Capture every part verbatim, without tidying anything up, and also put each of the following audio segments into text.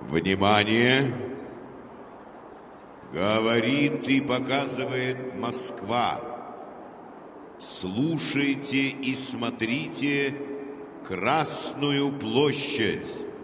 Внимание! Говорит и показывает Москва. Слушайте и смотрите Красную площадь.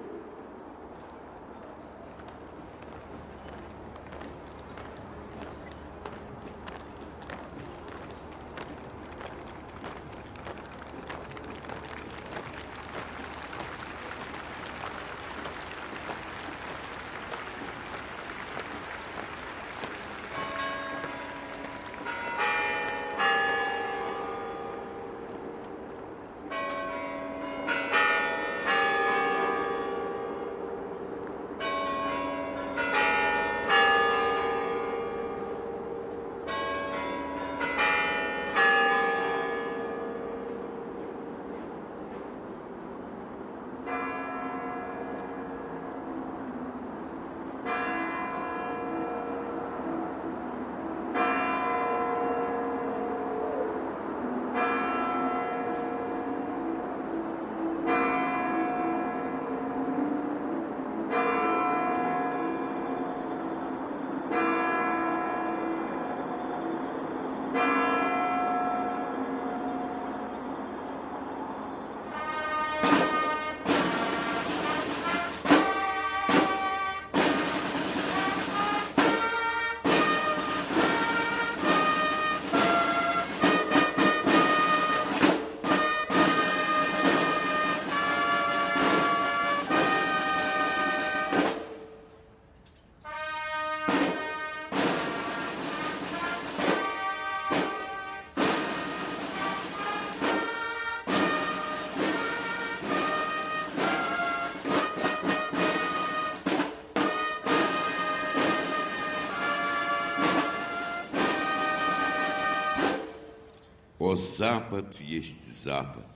О, Запад есть Запад,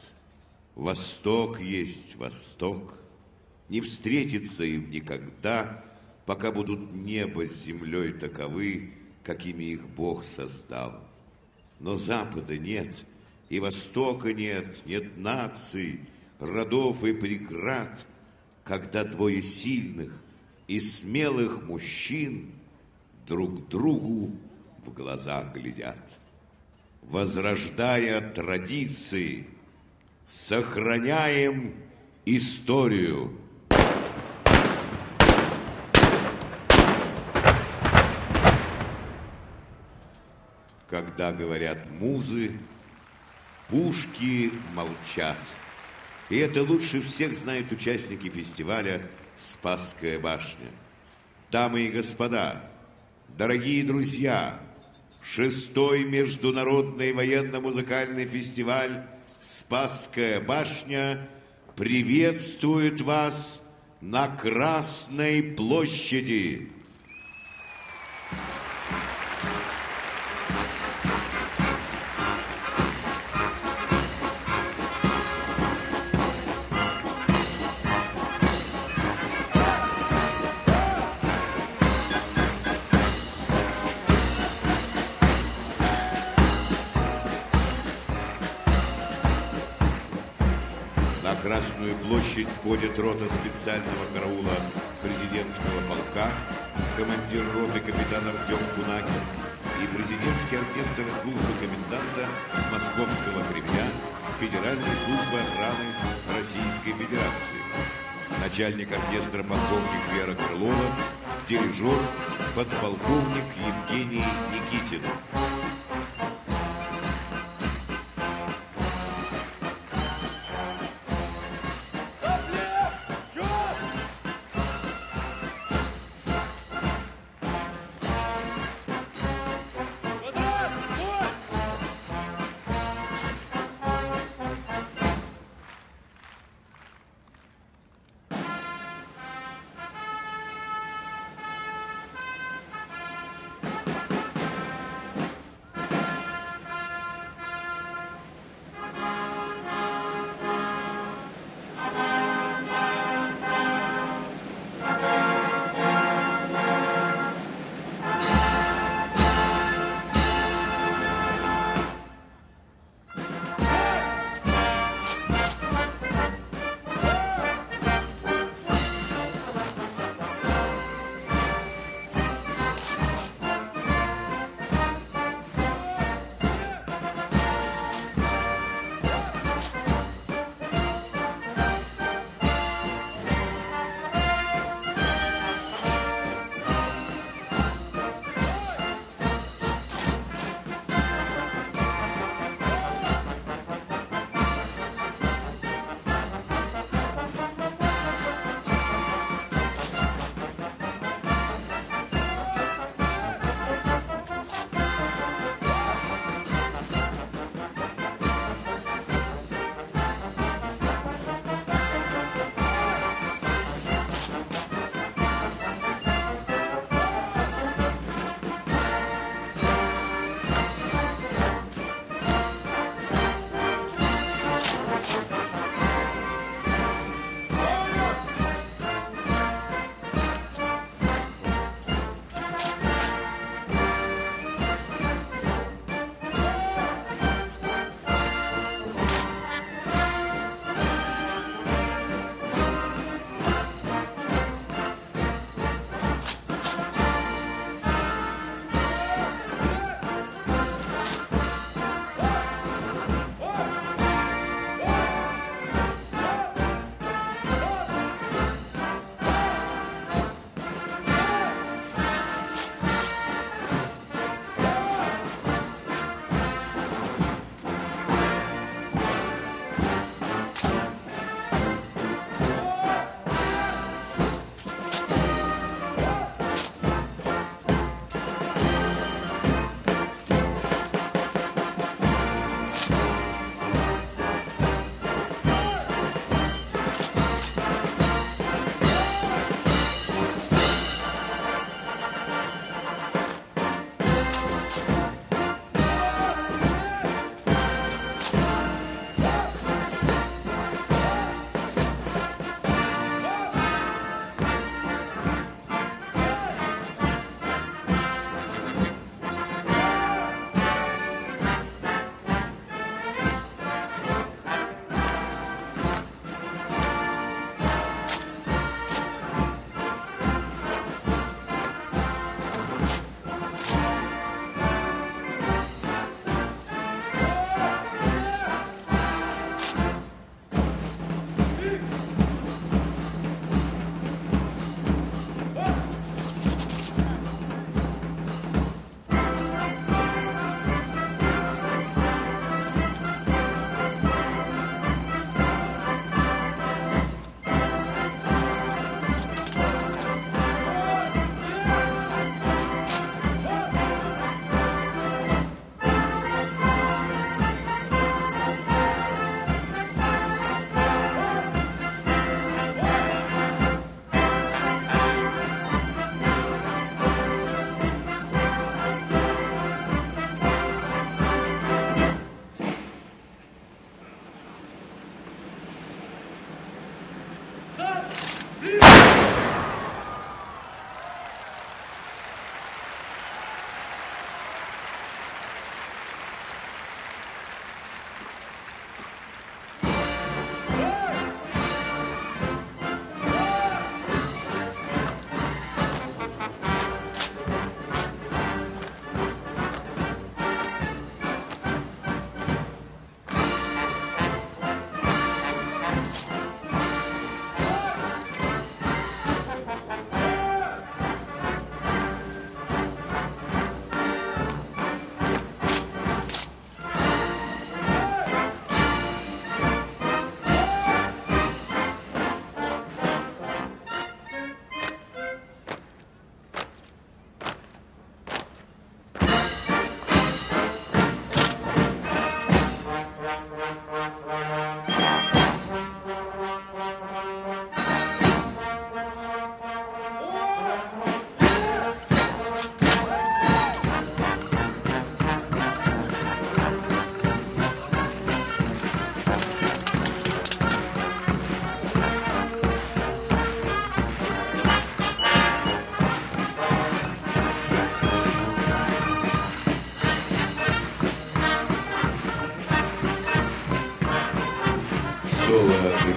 Восток есть Восток. Не встретится им никогда, пока будут небо с землей таковы, какими их Бог создал. Но Запада нет, и Востока нет, нет наций, родов и преград, когда двое сильных и смелых мужчин друг другу в глаза глядят. Возрождая традиции, сохраняем историю. Когда говорят музы, пушки молчат. И это лучше всех знают участники фестиваля «Спасская башня». Дамы и господа, дорогие друзья, шестой международный военно-музыкальный фестиваль «Спасская башня» приветствует вас на Красной площади. На Красную площадь входит рота специального караула президентского полка, командир роты капитан Артем Кунакин и президентский оркестр службы коменданта Московского Кремля Федеральной службы охраны Российской Федерации. Начальник оркестра полковник Вера Крылова, дирижер подполковник Евгений Никитин.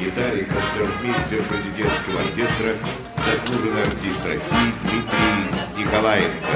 гитаре концертмейстер президентского оркестра, заслуженный артист России Дмитрий Николаенко.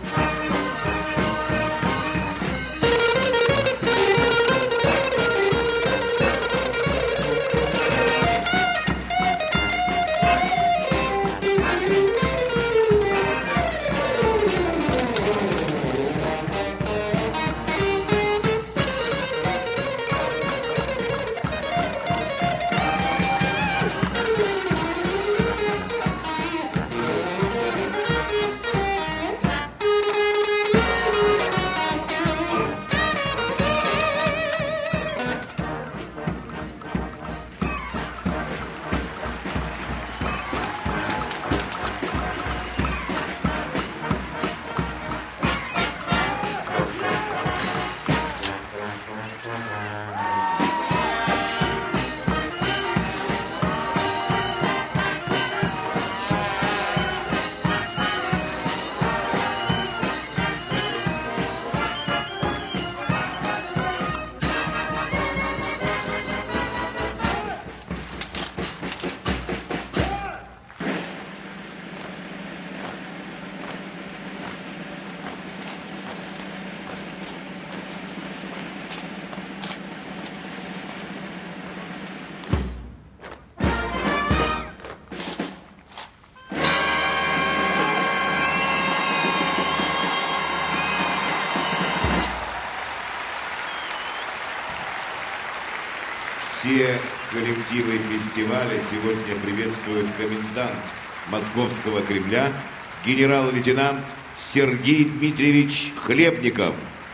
Все коллективы фестиваля сегодня приветствует комендант Московского Кремля, генерал-лейтенант Сергей Дмитриевич Хлебников.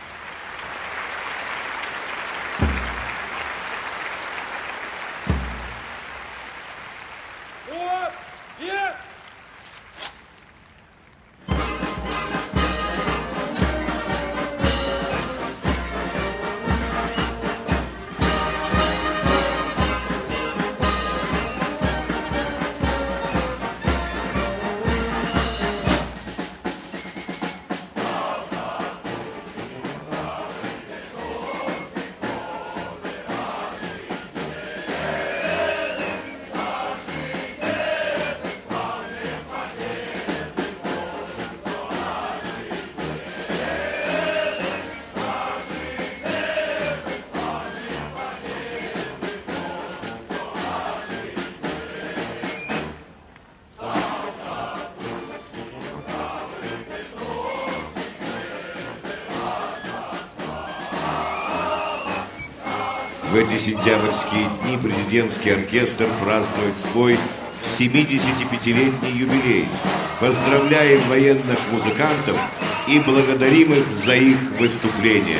В эти сентябрьские дни президентский оркестр празднует свой семидесятипятилетний юбилей. Поздравляем военных музыкантов и благодарим их за их выступления.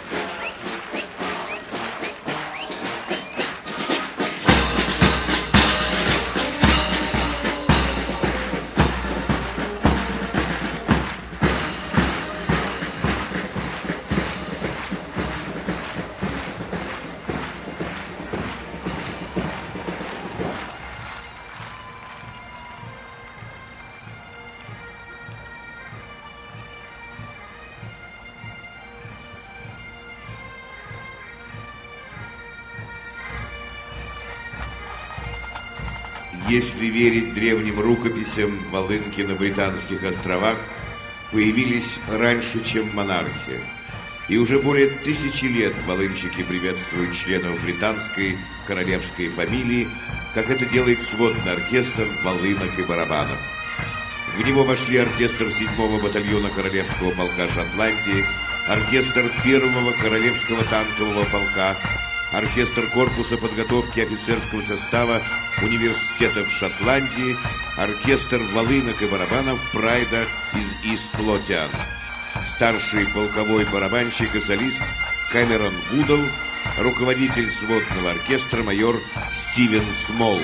Если верить древним рукописям, волынки на Британских островах появились раньше, чем монархия. И уже более тысячи лет волынщики приветствуют членов британской королевской фамилии, как это делает сводный оркестр волынок и барабанов. В него вошли оркестр седьмого батальона Королевского полка Шотландии, оркестр первого Королевского танкового полка, оркестр корпуса подготовки офицерского состава университетов Шотландии, оркестр волынок и барабанов Прайда из Ист-Лотиан, старший полковой барабанщик и солист Кэмерон Гудал, руководитель сводного оркестра майор Стивен Смолл.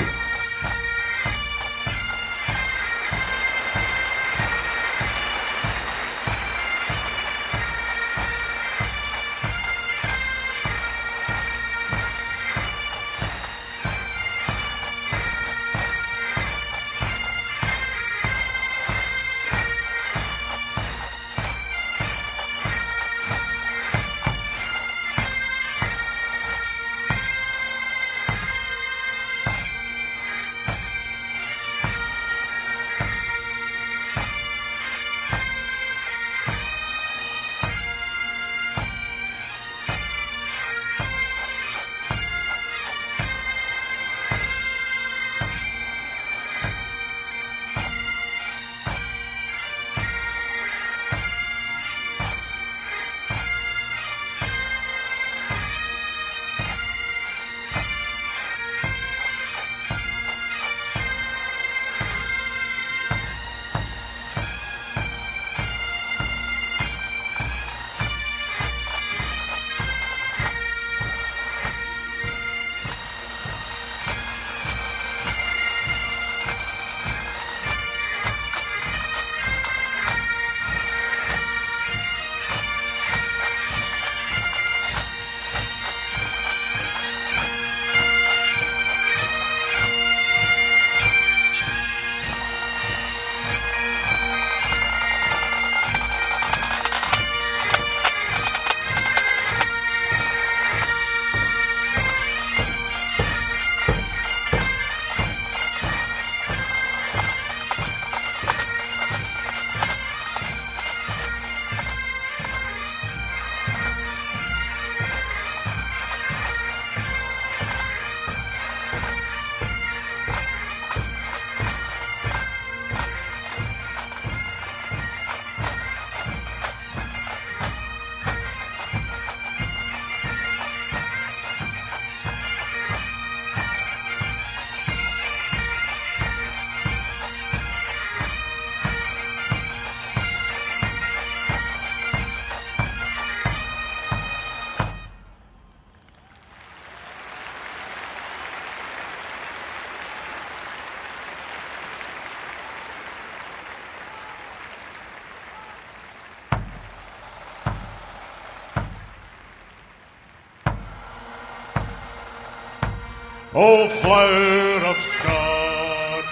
O flower of Scotland,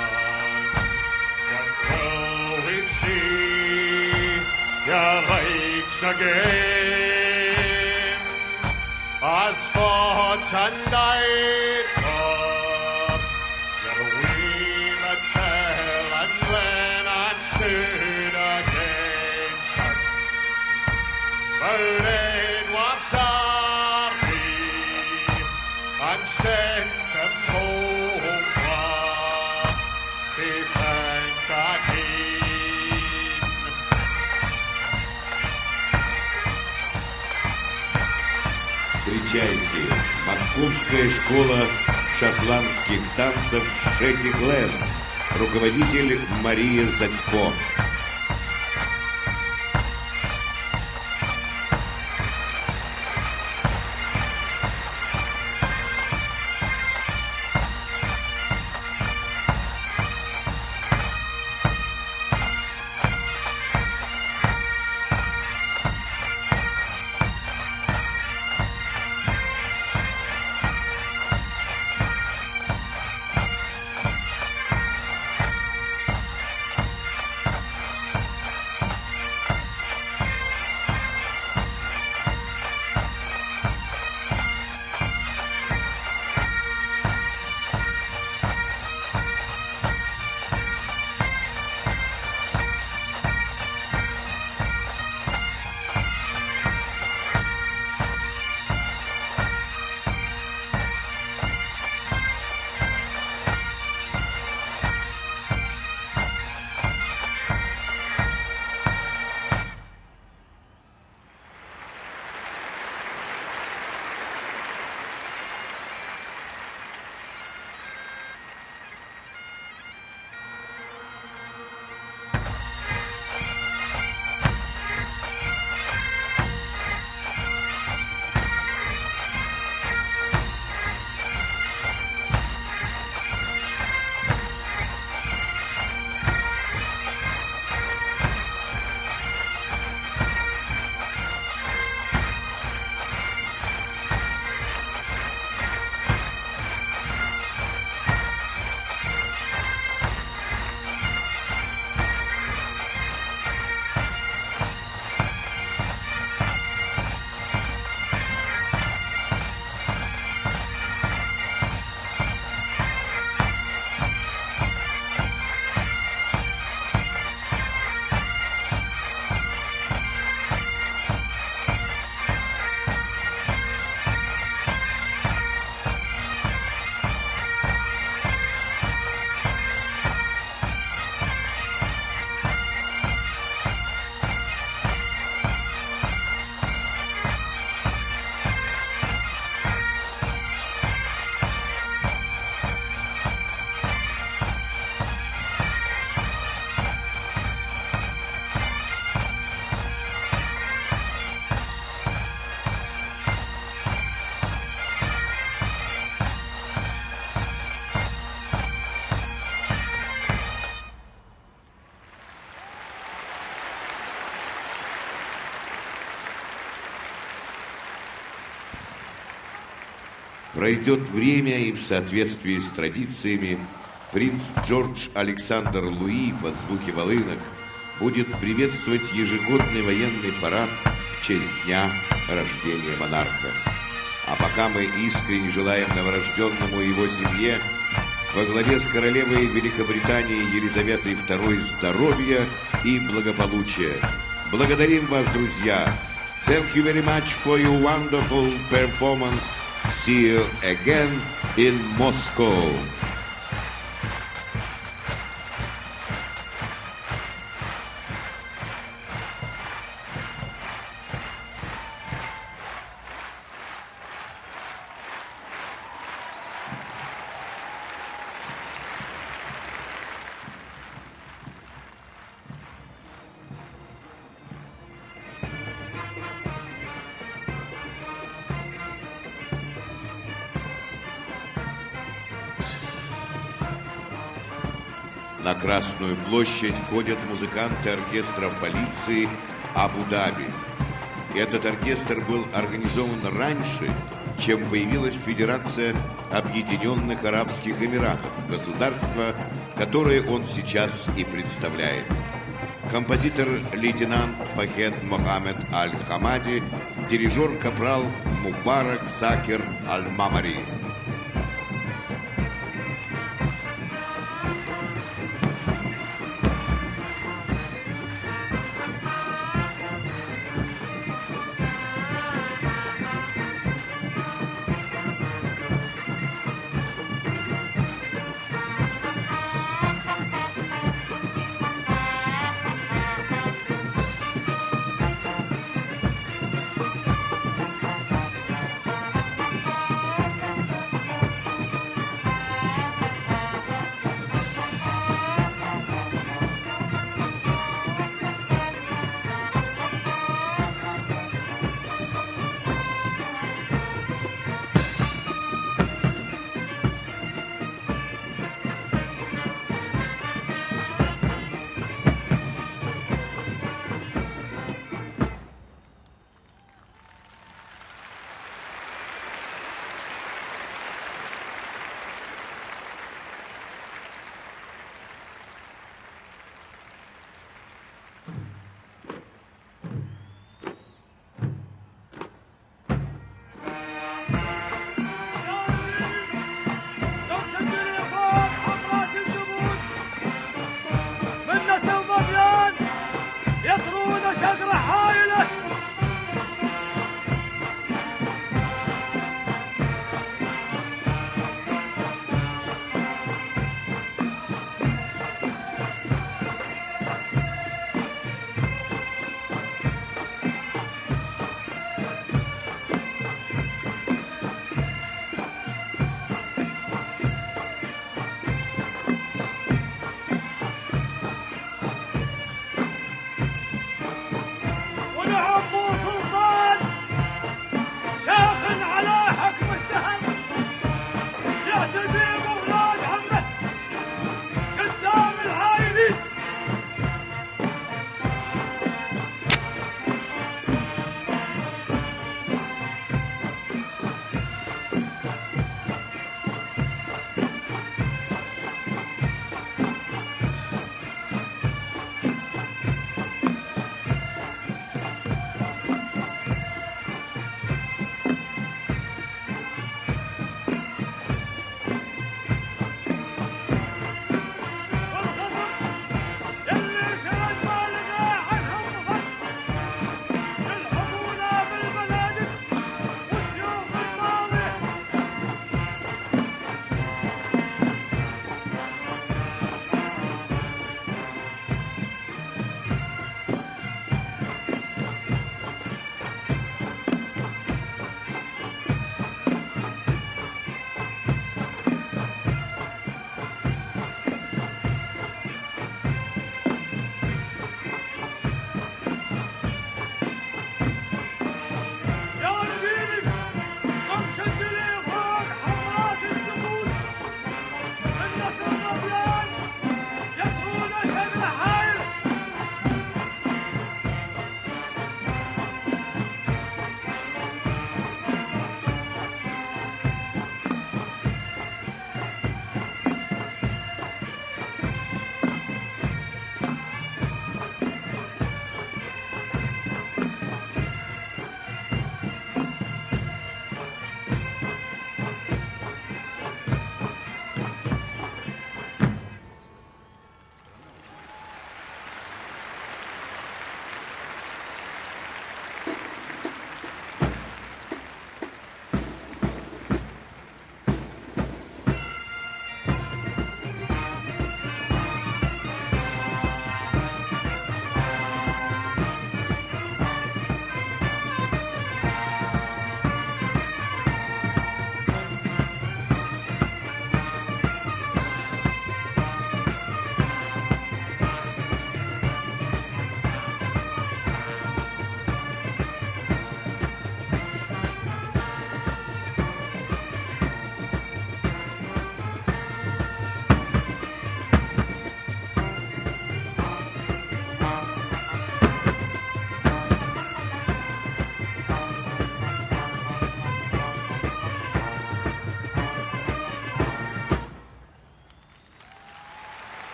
when will we see your lakes again? As fought and died for your wheel a tell and glen and stood against her. Burning waps are we and sent him home for the Pencahin. Встречайте, Московская школа шотландских танцев Шетти Глен, руководитель Мария Задько. Пройдет время, и в соответствии с традициями принц Джордж Александр Луи под звуки волынок будет приветствовать ежегодный военный парад в честь дня рождения монарха. А пока мы искренне желаем новорожденному и его семье во главе с королевой Великобритании Елизаветой второй здоровья и благополучия. Благодарим вас, друзья! Thank you very much for your wonderful performance. See you again in Moscow. На Красную площадь входят музыканты оркестра полиции Абу-Даби. Этот оркестр был организован раньше чем появилась Федерация Объединенных Арабских Эмиратов, государство, которое он сейчас и представляет. Композитор лейтенант Фахед Мохаммед Аль-Хамади, дирижер капрал Мубарак Сакер Аль-Мамари.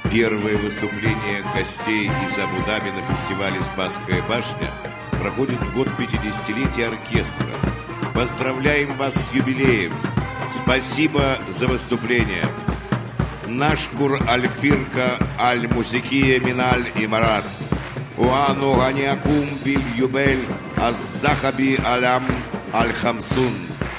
Первое выступление гостей из Абу-Даби на фестивале «Спасская башня» проходит в год пятидесятилетия оркестра. Поздравляем вас с юбилеем! Спасибо за выступление! Нашкур аль-фирка аль-мусикия миналь имарат. Уану ганиакум биль юбель аз-захаби алям аль-хамсун.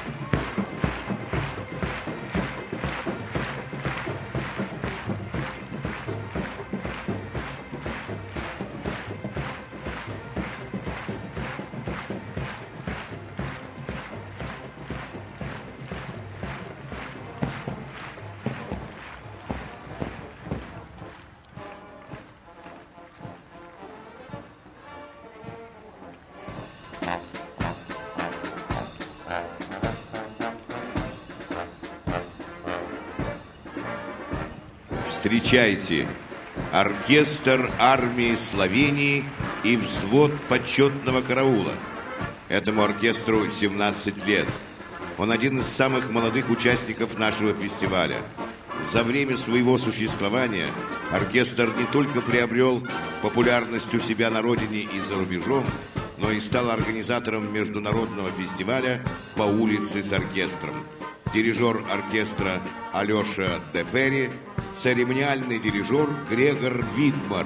Встречайте, оркестр армии Словении и взвод почетного караула. Этому оркестру семнадцать лет. Он один из самых молодых участников нашего фестиваля. За время своего существования оркестр не только приобрел популярность у себя на родине и за рубежом, но и стал организатором международного фестиваля «По улице с оркестром». Дирижер оркестра Алеша Дефери, церемониальный дирижер Грегор Видмар.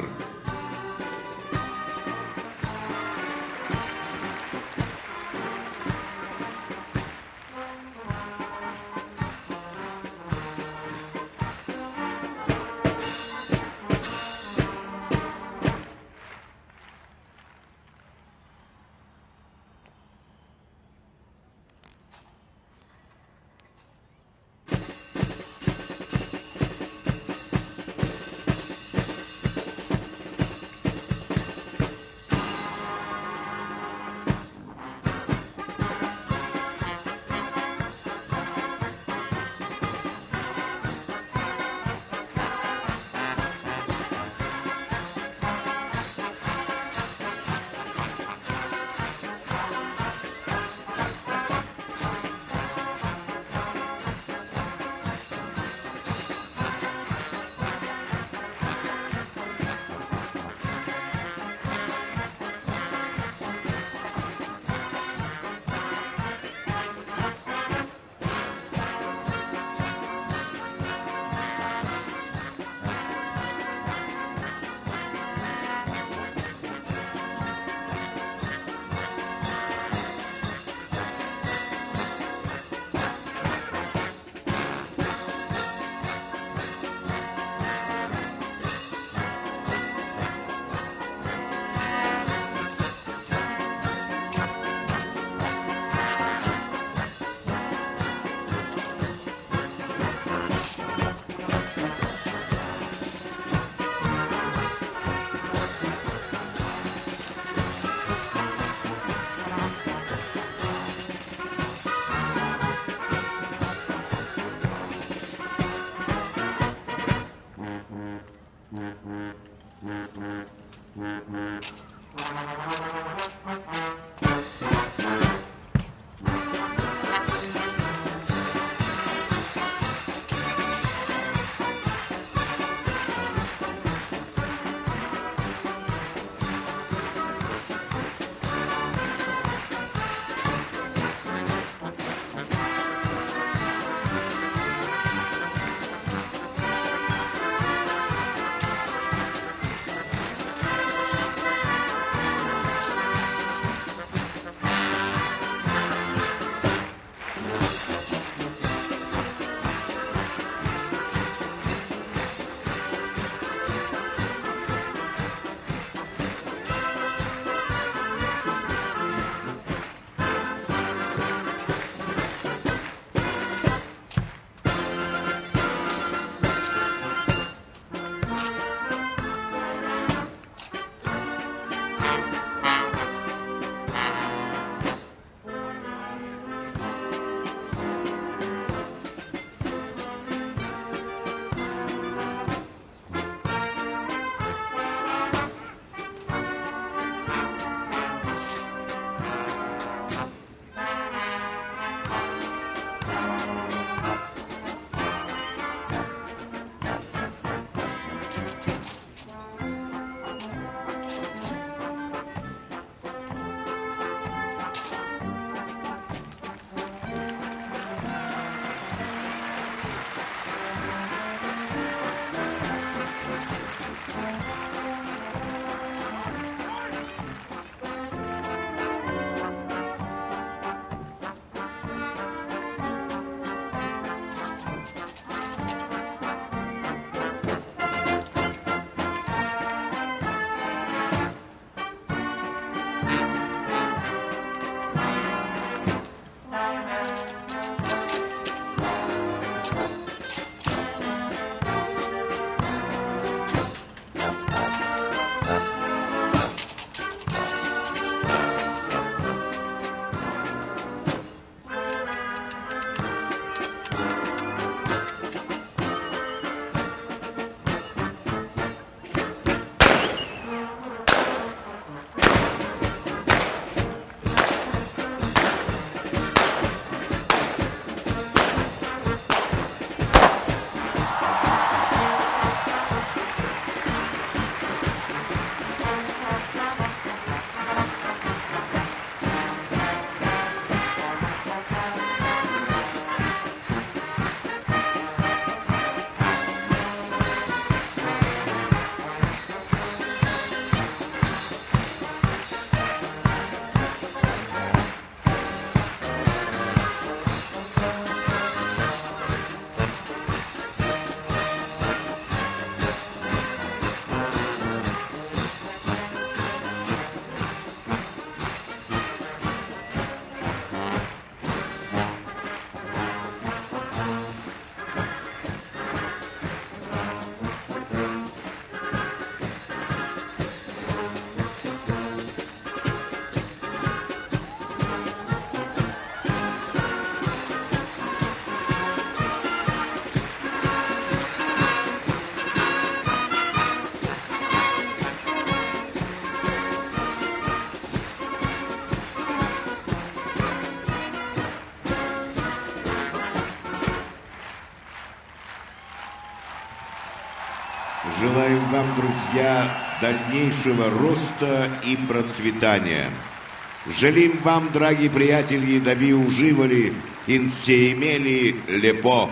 Желаем вам, друзья, дальнейшего роста и процветания. Желим вам, дорогие приятели, да ви уживали, инсе имели лепо.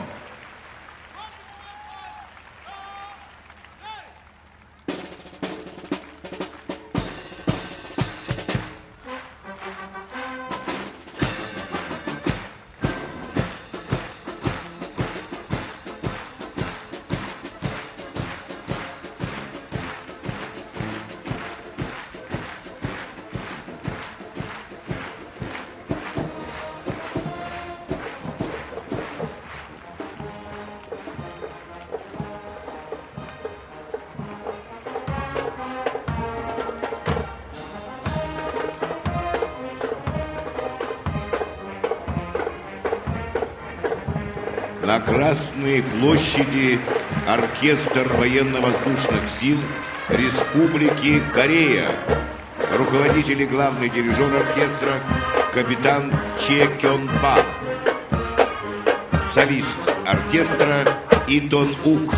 На Красной площади оркестр военно-воздушных сил Республики Корея. Руководитель и главный дирижер оркестра капитан Че Кён Пак. Солист оркестра Итон Ук.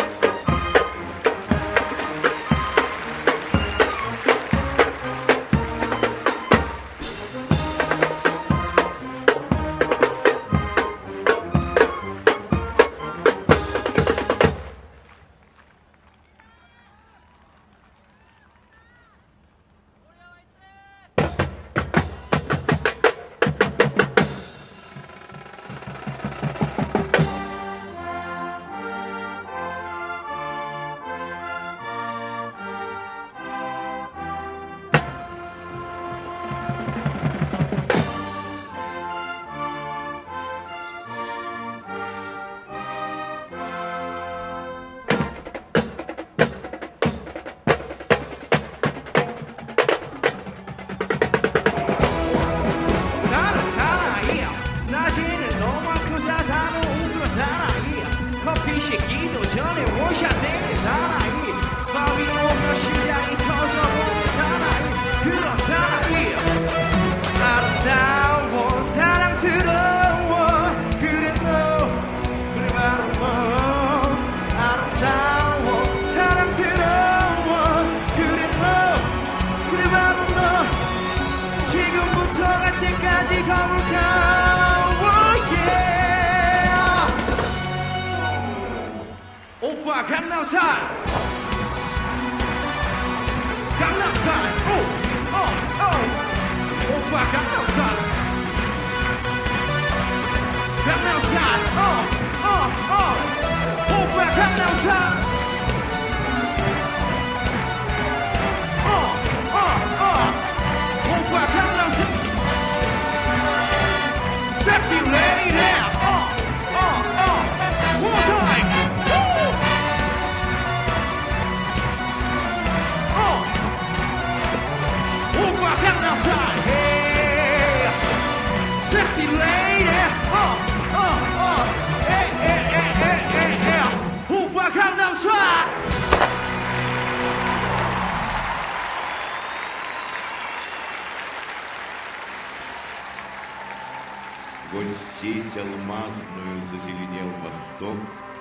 Сквозь сеть алмазную зазеленел восток,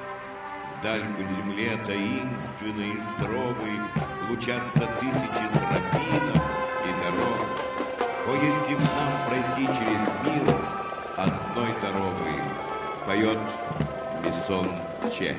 вдаль по земле таинственной и строгой лучатся тысячи тропинок и дорог. О, если б нам пройти через мир одной дорогой, поет Мисон Че.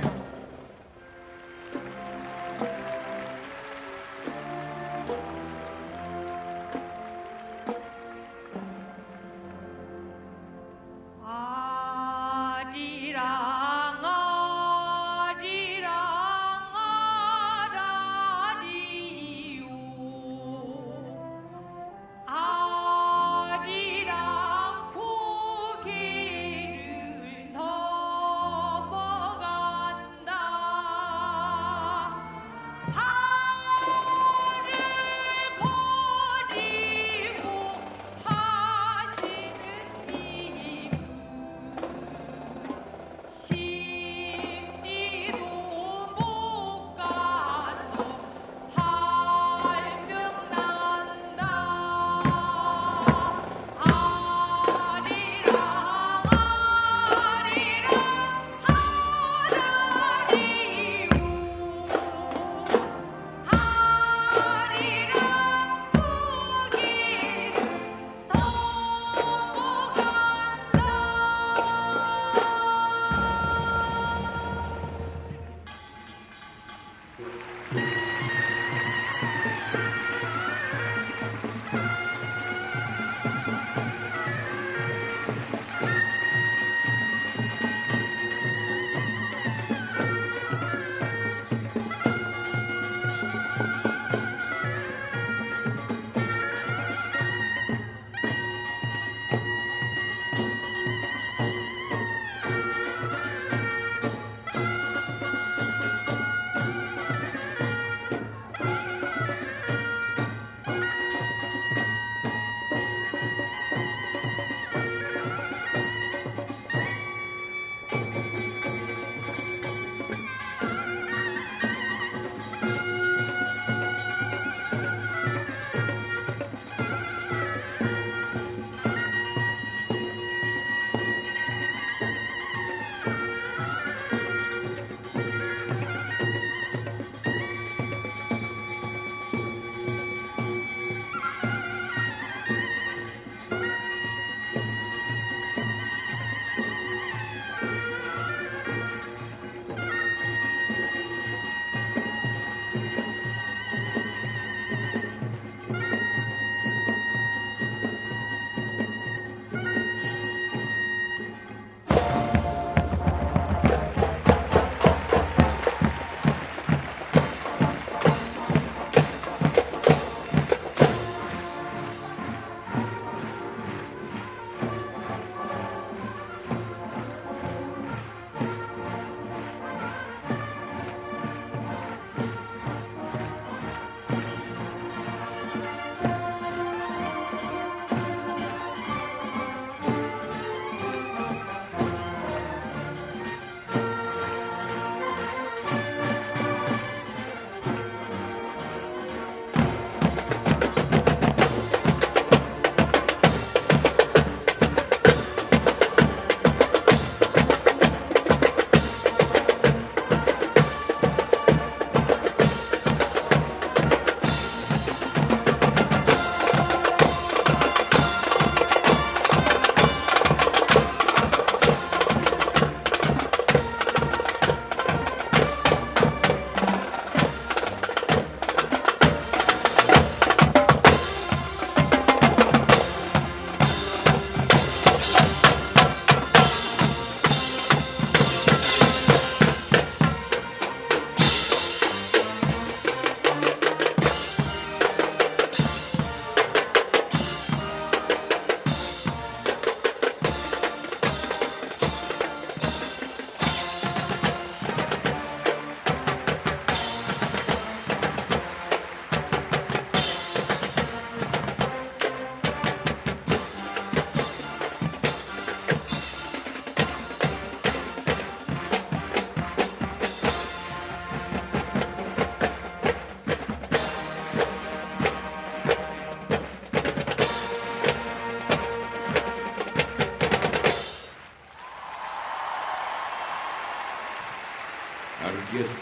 아리랑 고개를 넘어간다.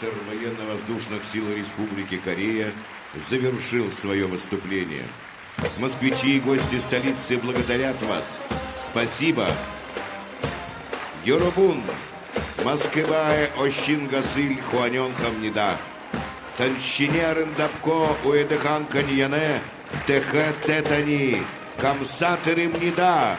оркестр военно-воздушных сил Республики Корея завершил свое выступление. Москвичи и гости столицы благодарят вас. Спасибо. Йорубун, Москвае Ощингасыль Хуанён Хамнида. Танщинерын Дапко Уэдэхан Каньяне Техэ Тетани Камсатырым Нида.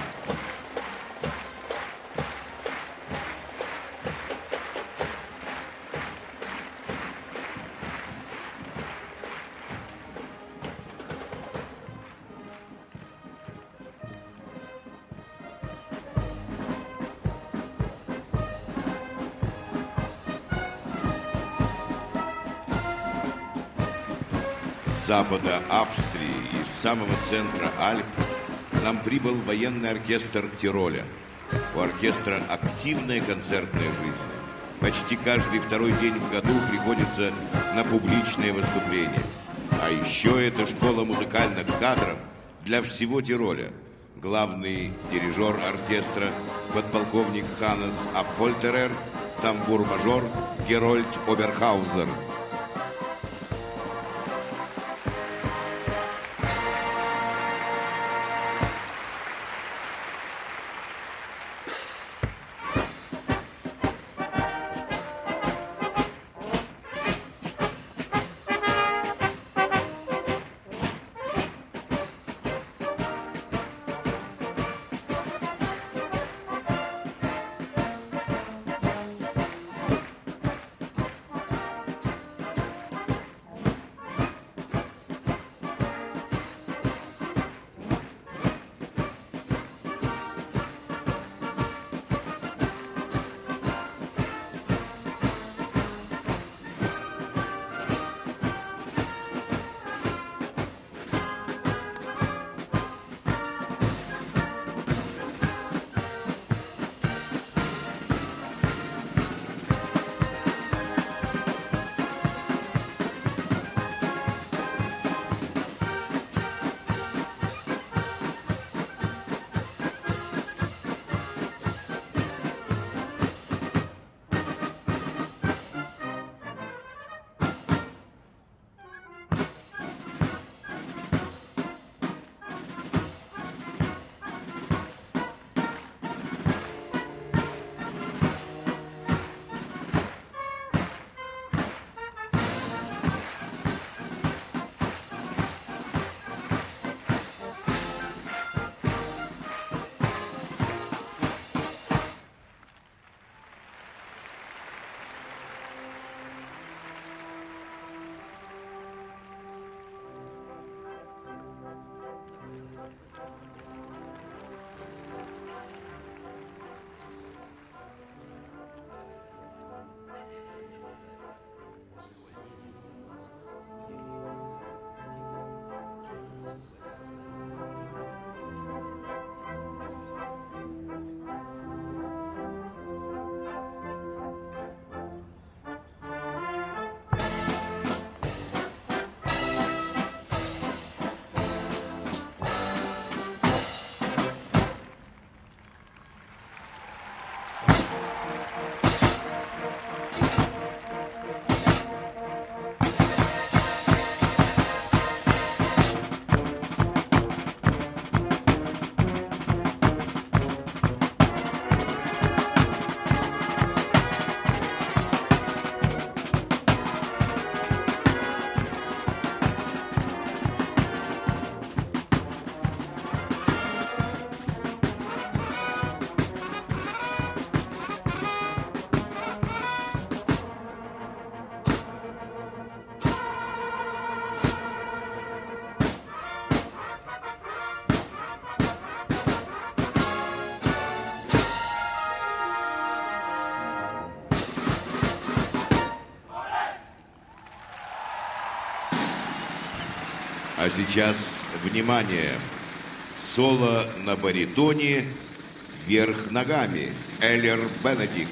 С запада Австрии, из самого центра Альп, к нам прибыл военный оркестр Тироля. У оркестра активная концертная жизнь. Почти каждый второй день в году приходится на публичные выступления. А еще это школа музыкальных кадров для всего Тироля. Главный дирижер оркестра подполковник Ханнес Апфольтерер, тамбур-мажор Герольд Оберхаузер. А сейчас, внимание, соло на баритоне «Вверх ногами» Эллер Бенедикт.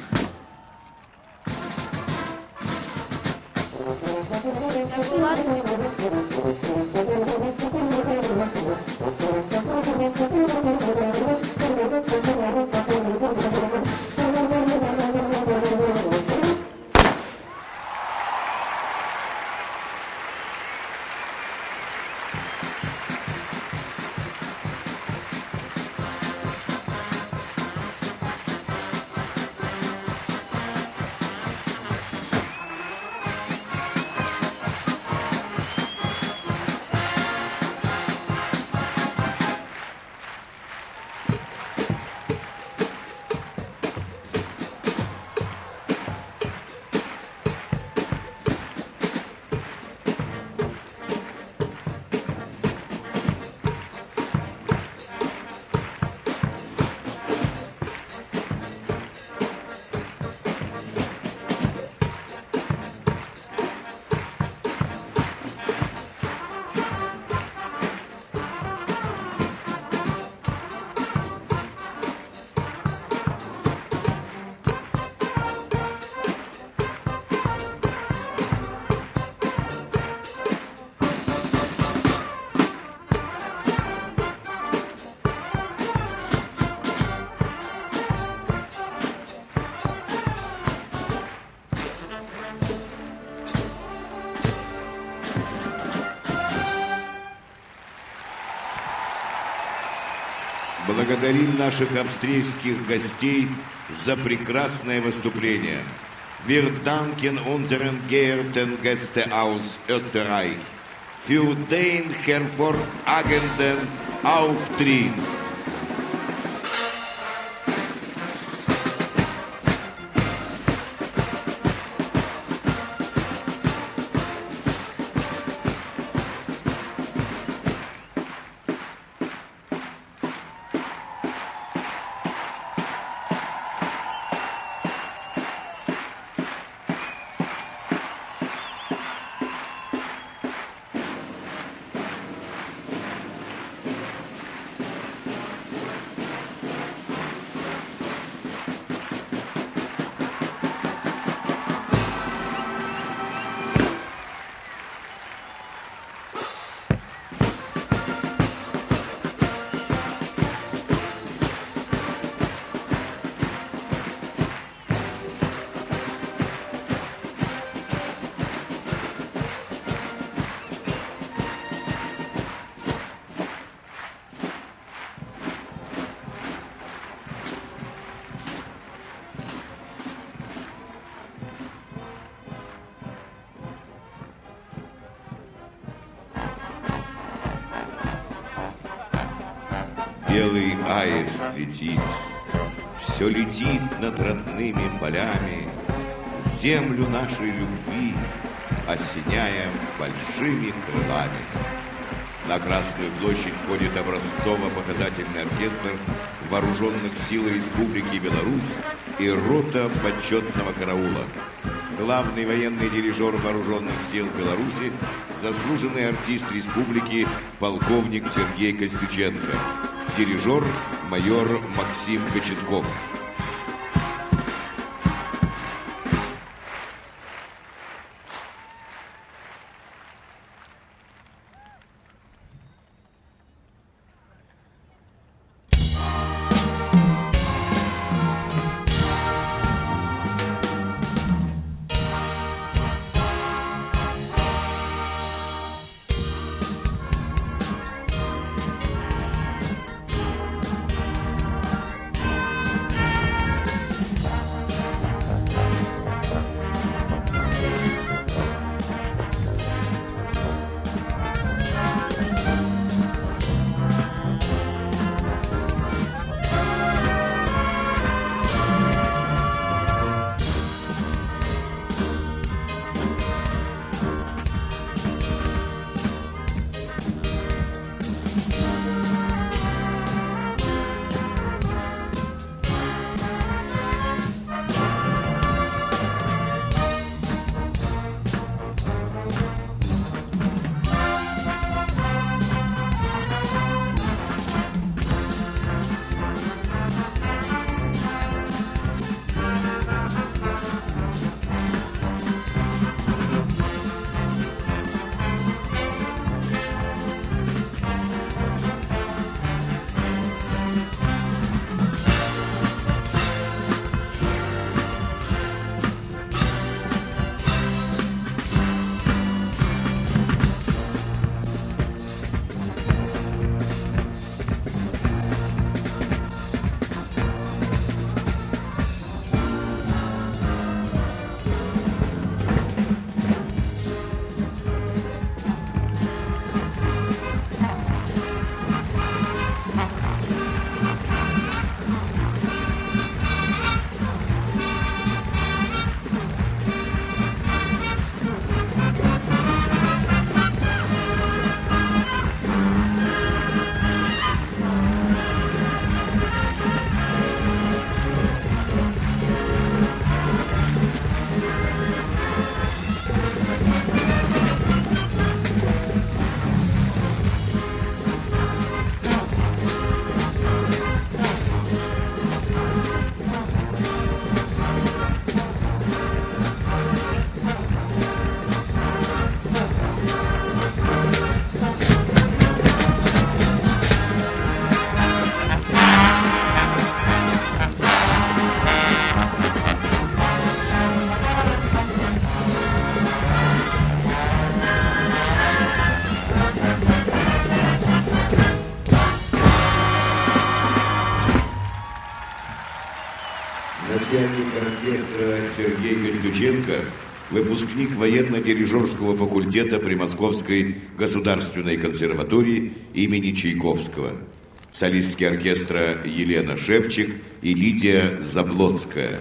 Благодарим наших австрийских гостей за прекрасное выступление. Wir danken unseren geehrten Gäste aus Österreich für den hervorragenden Auftritt. Белый аист летит, все летит над родными полями, землю нашей любви осеняя большими крылами. На Красную площадь входит образцово-показательный оркестр Вооруженных сил Республики Беларусь и рота почетного караула. Главный военный дирижер Вооруженных сил Беларуси, заслуженный артист республики полковник Сергей Костюченко. Дирижер майор Максим Кочетков. начальник оркестра Сергей Костюченко, выпускник военно-дирижерского факультета при Московской государственной консерватории имени Чайковского. Солистки оркестра Елена Шевчик и Лидия Заблоцкая.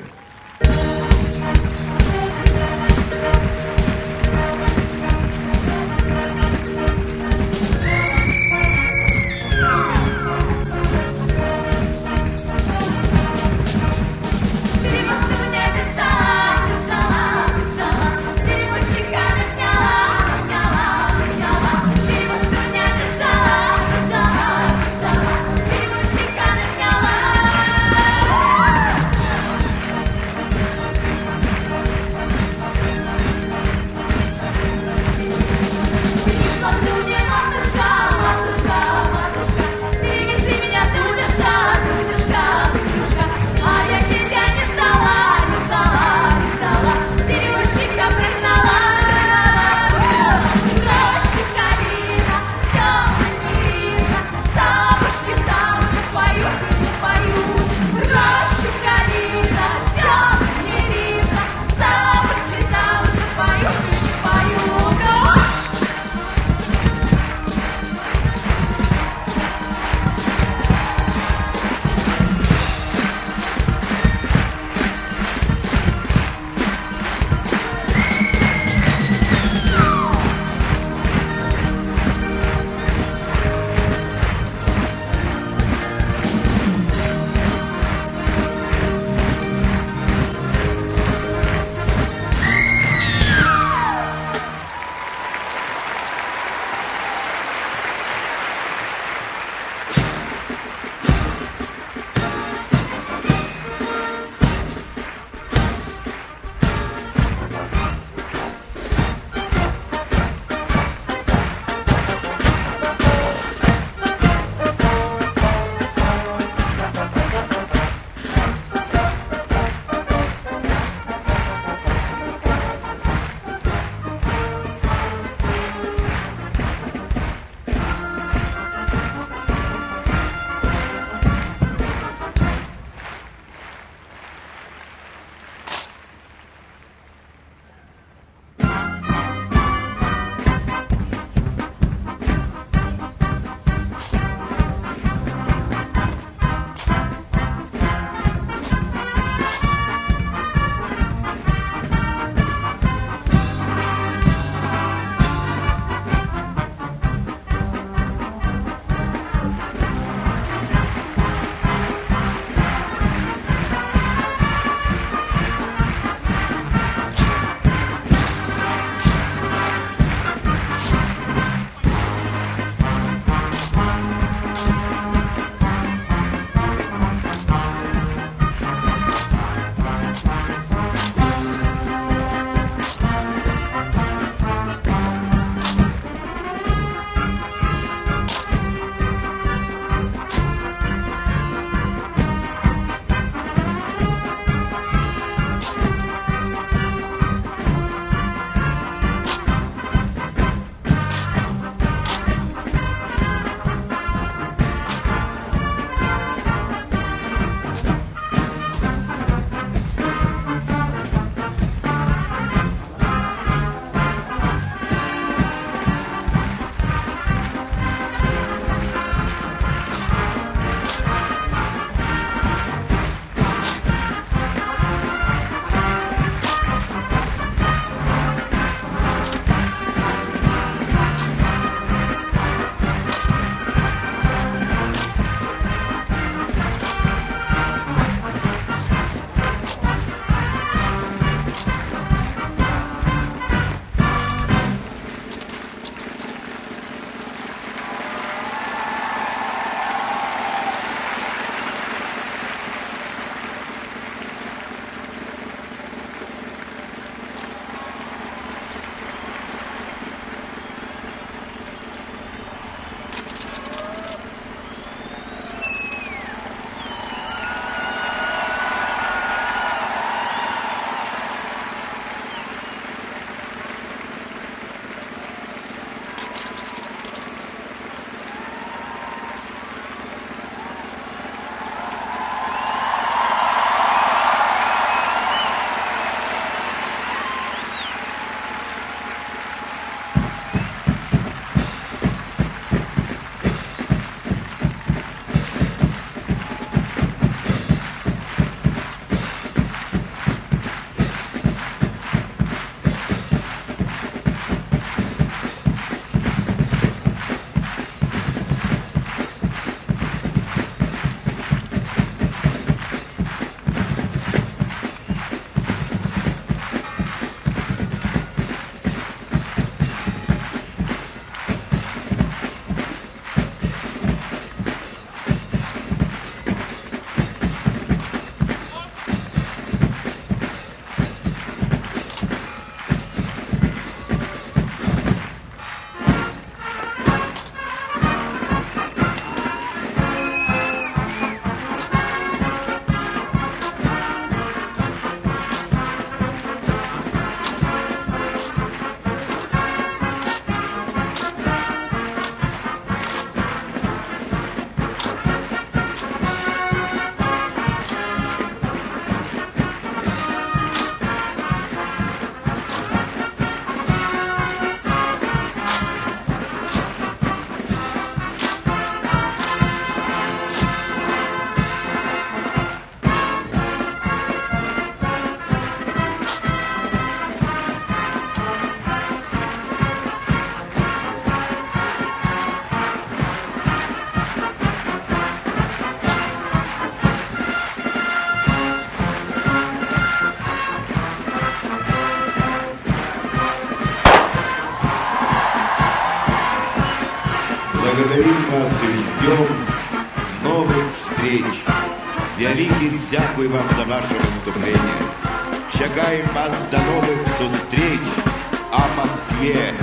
Благодарим вас и ждем новых встреч. Великий дякую вам за ваше выступление. Чекаем вас до новых встреч о Москве.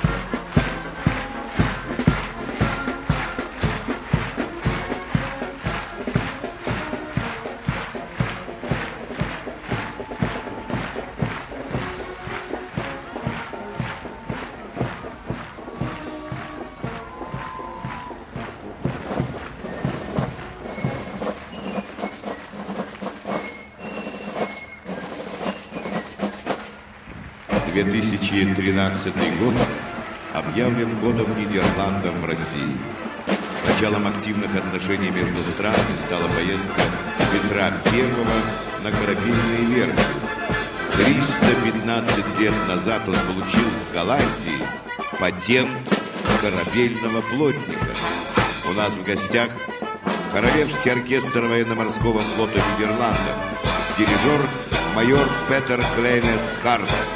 две тысячи тринадцатый год объявлен годом Нидерландов в России. Началом активных отношений между странами стала поездка Петра Первого на корабельные верфи. триста пятнадцать лет назад он получил в Голландии патент корабельного плотника. У нас в гостях Королевский оркестр военно-морского флота Нидерландов, дирижер майор Петер Клейнес Харс.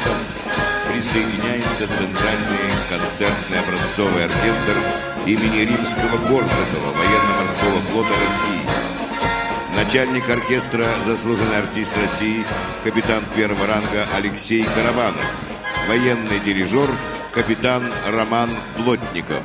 Нидерландов присоединяется Центральный концертный образцовый оркестр имени Римского-Корсакова Военно-морского флота России. Начальник оркестра, заслуженный артист России, капитан первого ранга Алексей Карабанов. Военный дирижер, капитан Роман Плотников.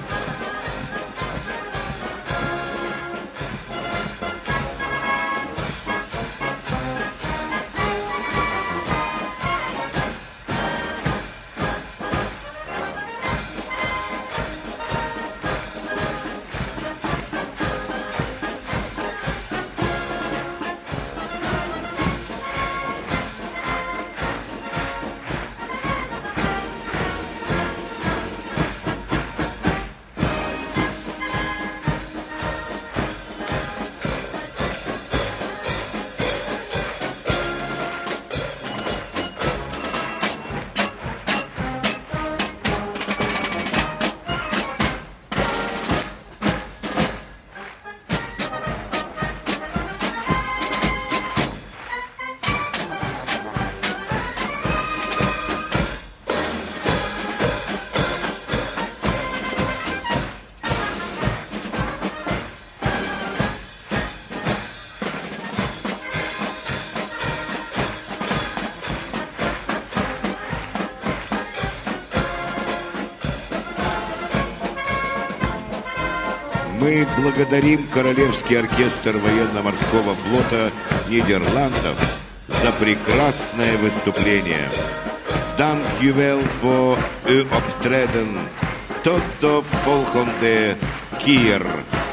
Мы благодарим Королевский оркестр военно-морского флота Нидерландов за прекрасное выступление. Dank u wel voor uw optreden. Tot de volgende keer.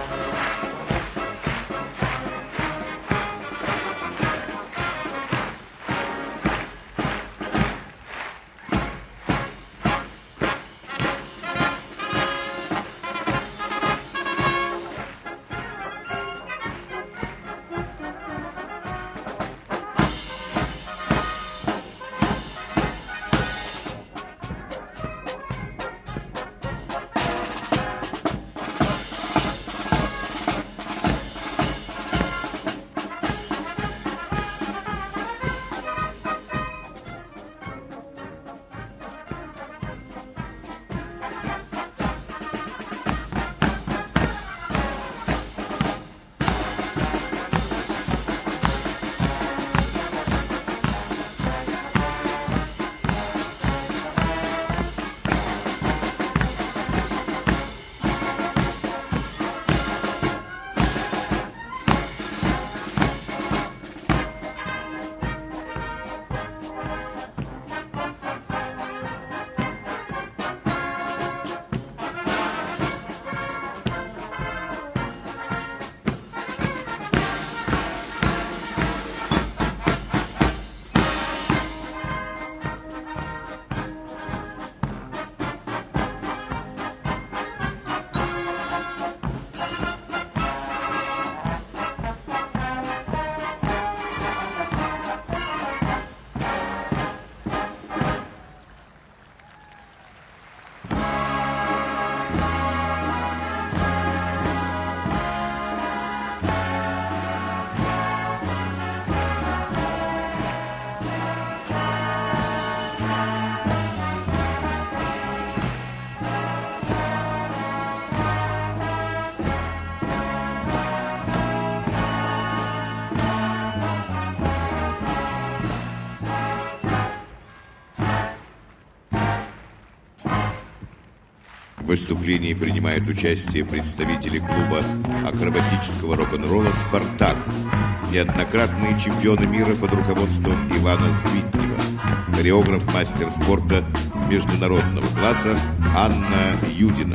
В выступлении принимают участие представители клуба акробатического рок-н-ролла «Спартак», неоднократные чемпионы мира под руководством Ивана Сбитнева, хореограф, мастер спорта международного класса Анна Юдина.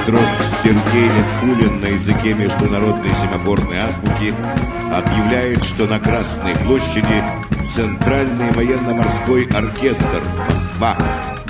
матрос Сергей Литфулин на языке международной семафорной азбуки объявляет, что на Красной площади Центральный военно-морской оркестр «Москва».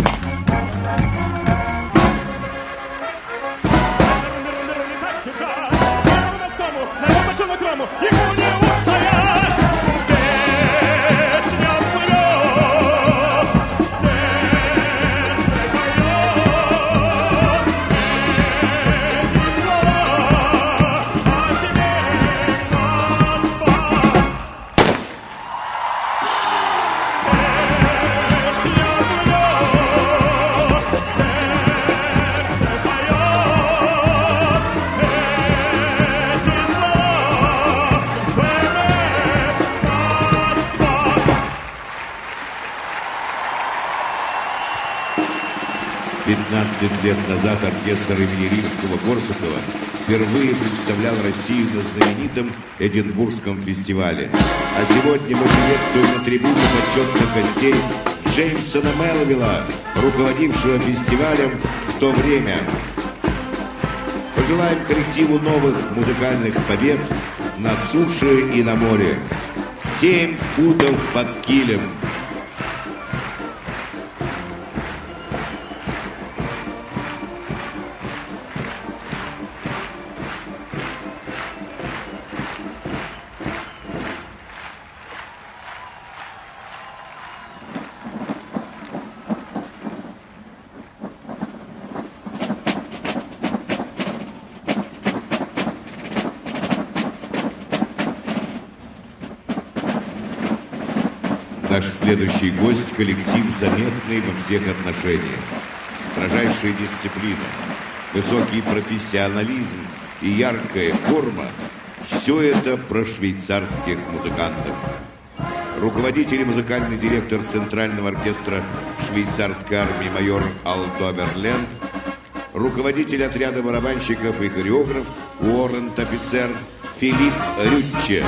пятнадцать лет назад оркестр имени Римского-Корсакова впервые представлял Россию на знаменитом Эдинбургском фестивале. А сегодня мы приветствуем на трибуне почетных гостей Джеймсона Мелвилла, руководившего фестивалем в то время. Пожелаем коллективу новых музыкальных побед на суше и на море. Семь футов под килем. Наш следующий гость – коллектив, заметный во всех отношениях. Строжайшая дисциплина, высокий профессионализм и яркая форма – все это про швейцарских музыкантов. Руководитель и музыкальный директор Центрального оркестра швейцарской армии майор Алдо Верлен, руководитель отряда барабанщиков и хореограф уоррент-офицер Филипп Рютче.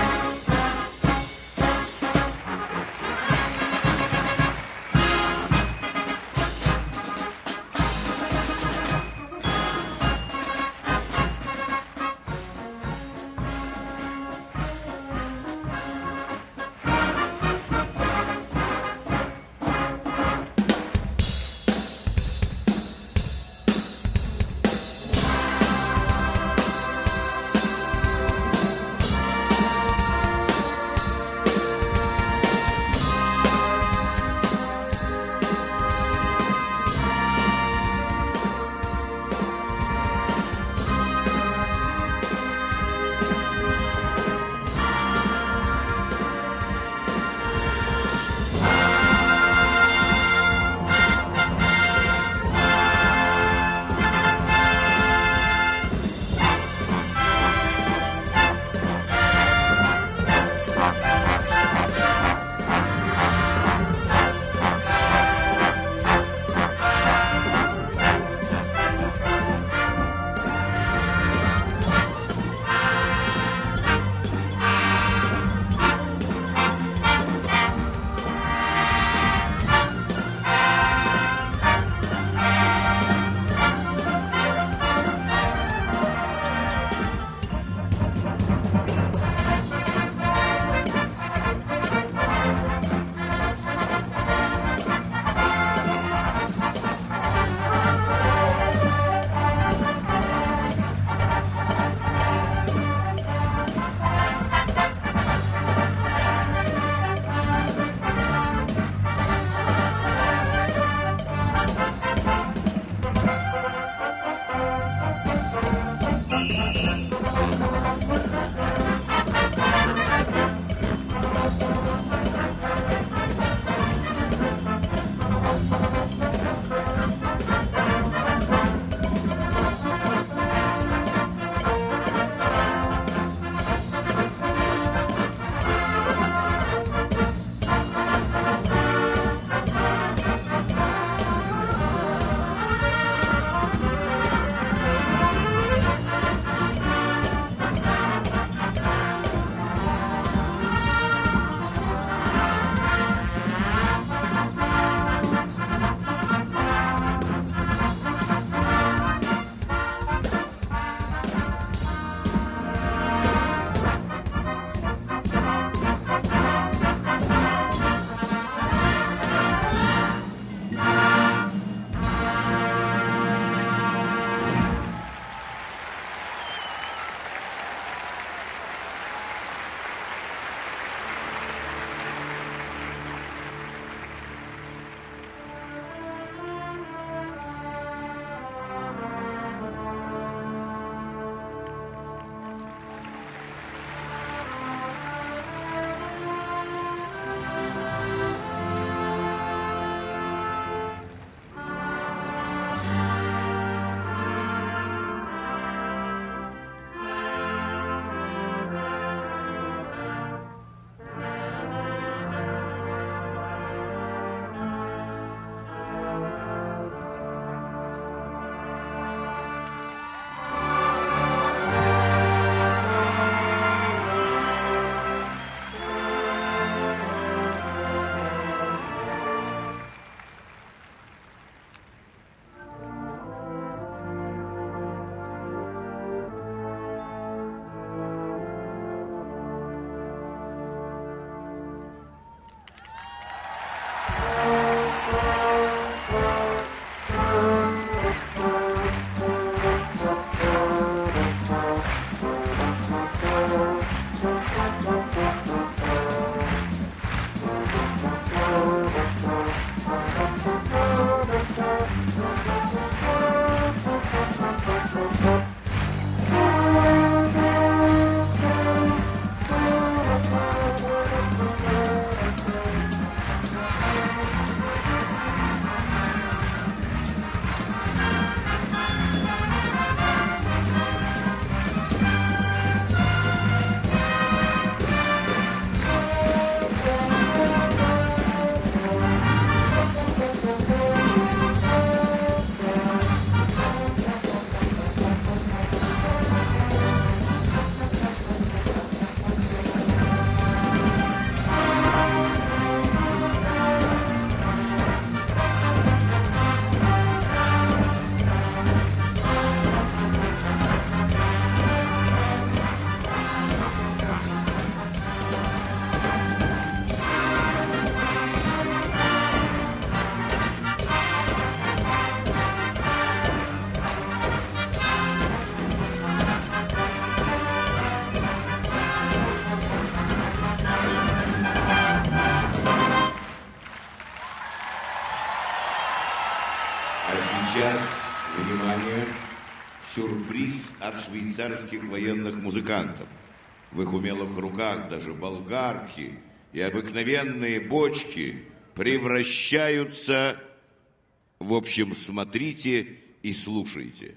А сейчас, внимание, сюрприз от швейцарских военных музыкантов. В их умелых руках даже болгарки и обыкновенные бочки превращаются... В общем, смотрите и слушайте.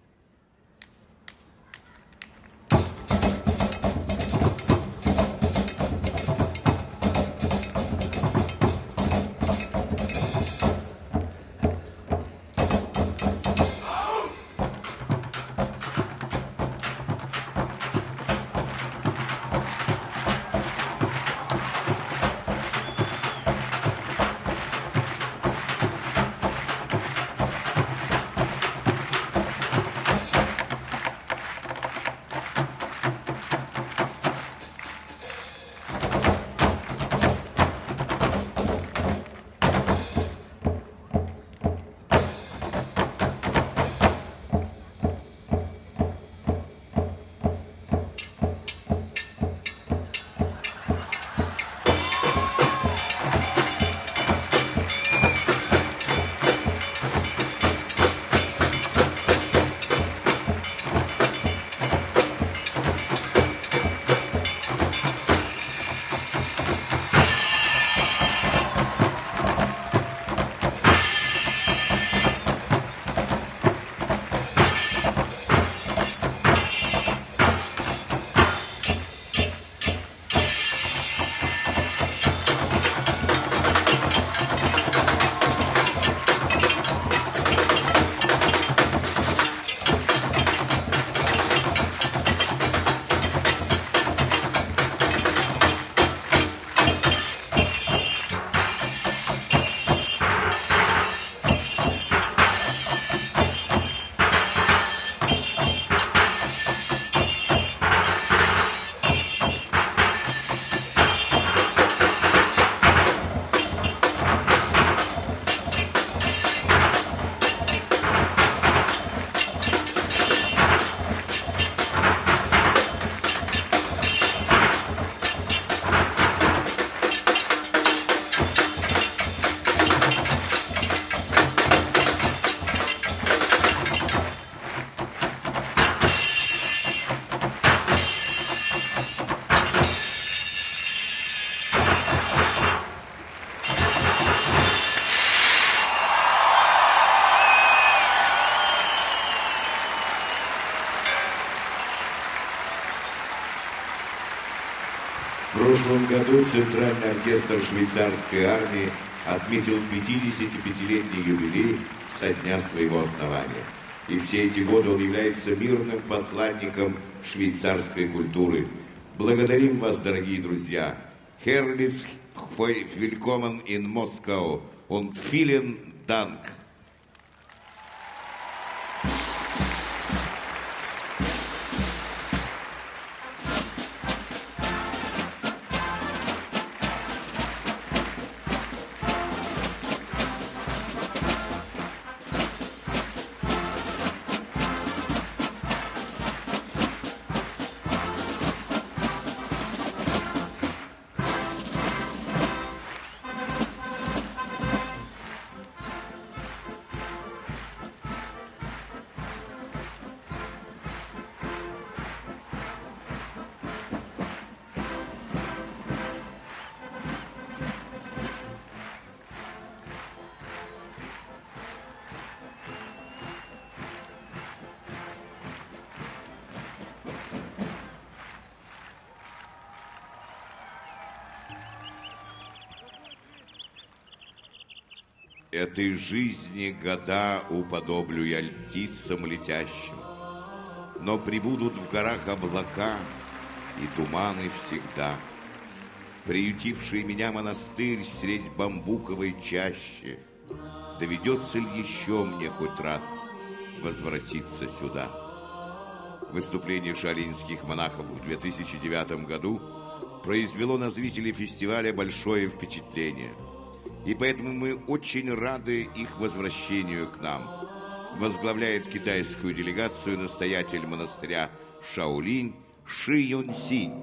В прошлом году Центральный оркестр швейцарской армии отметил пятидесятипятилетний юбилей со дня своего основания. И все эти годы он является мирным посланником швейцарской культуры. Благодарим вас, дорогие друзья. Herzlich willkommen in Moskau und vielen Dank. Этой жизни года уподоблю я птицам летящим, но прибудут в горах облака и туманы всегда. Приютивший меня монастырь средь бамбуковой чащи, доведется ли еще мне хоть раз возвратиться сюда? Выступление шаолиньских монахов в две тысячи девятом году произвело на зрителей фестиваля большое впечатление. И поэтому мы очень рады их возвращению к нам. Возглавляет китайскую делегацию настоятель монастыря Шаолинь Ши Юньсинь.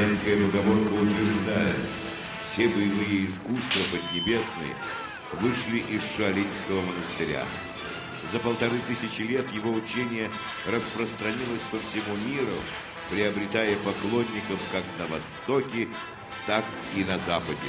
китайская поговорка утверждает, все боевые искусства поднебесные вышли из Шаолиньского монастыря. За полторы тысячи лет его учение распространилось по всему миру, приобретая поклонников как на Востоке, так и на Западе.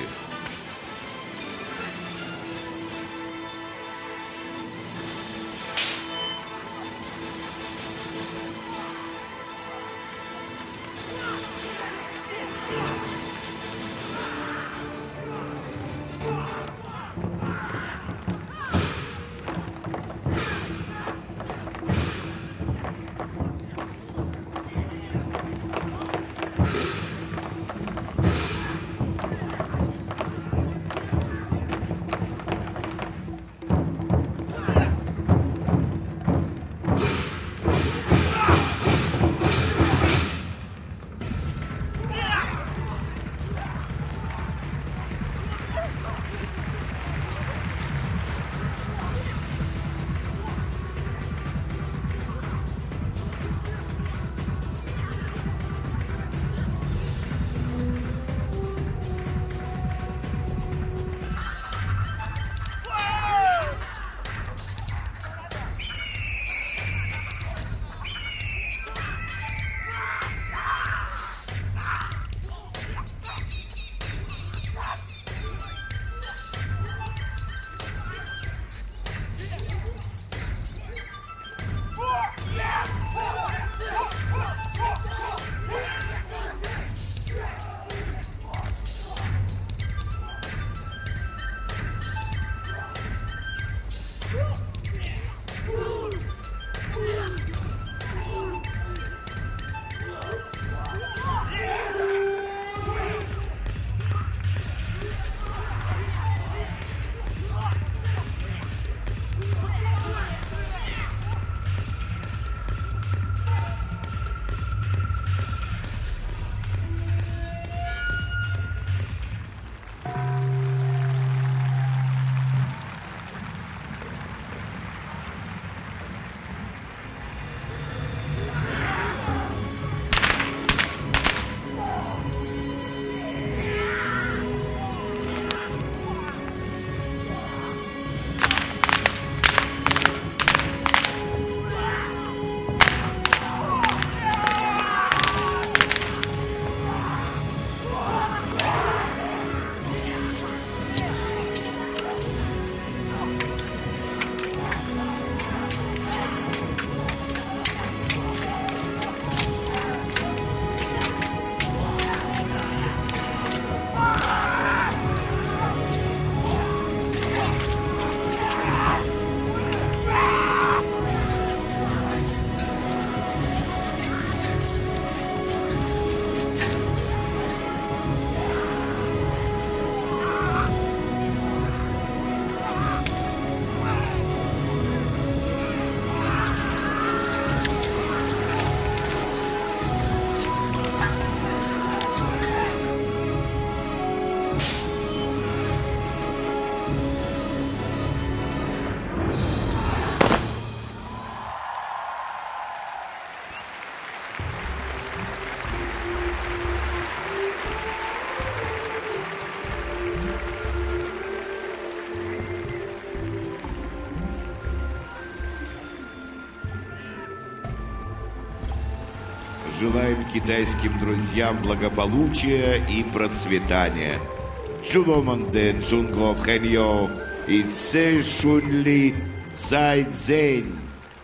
Желаем китайским друзьям благополучия и процветания. Чуломанде Джунго Пхэньо и Цэ Шунли Цай Цзэнь.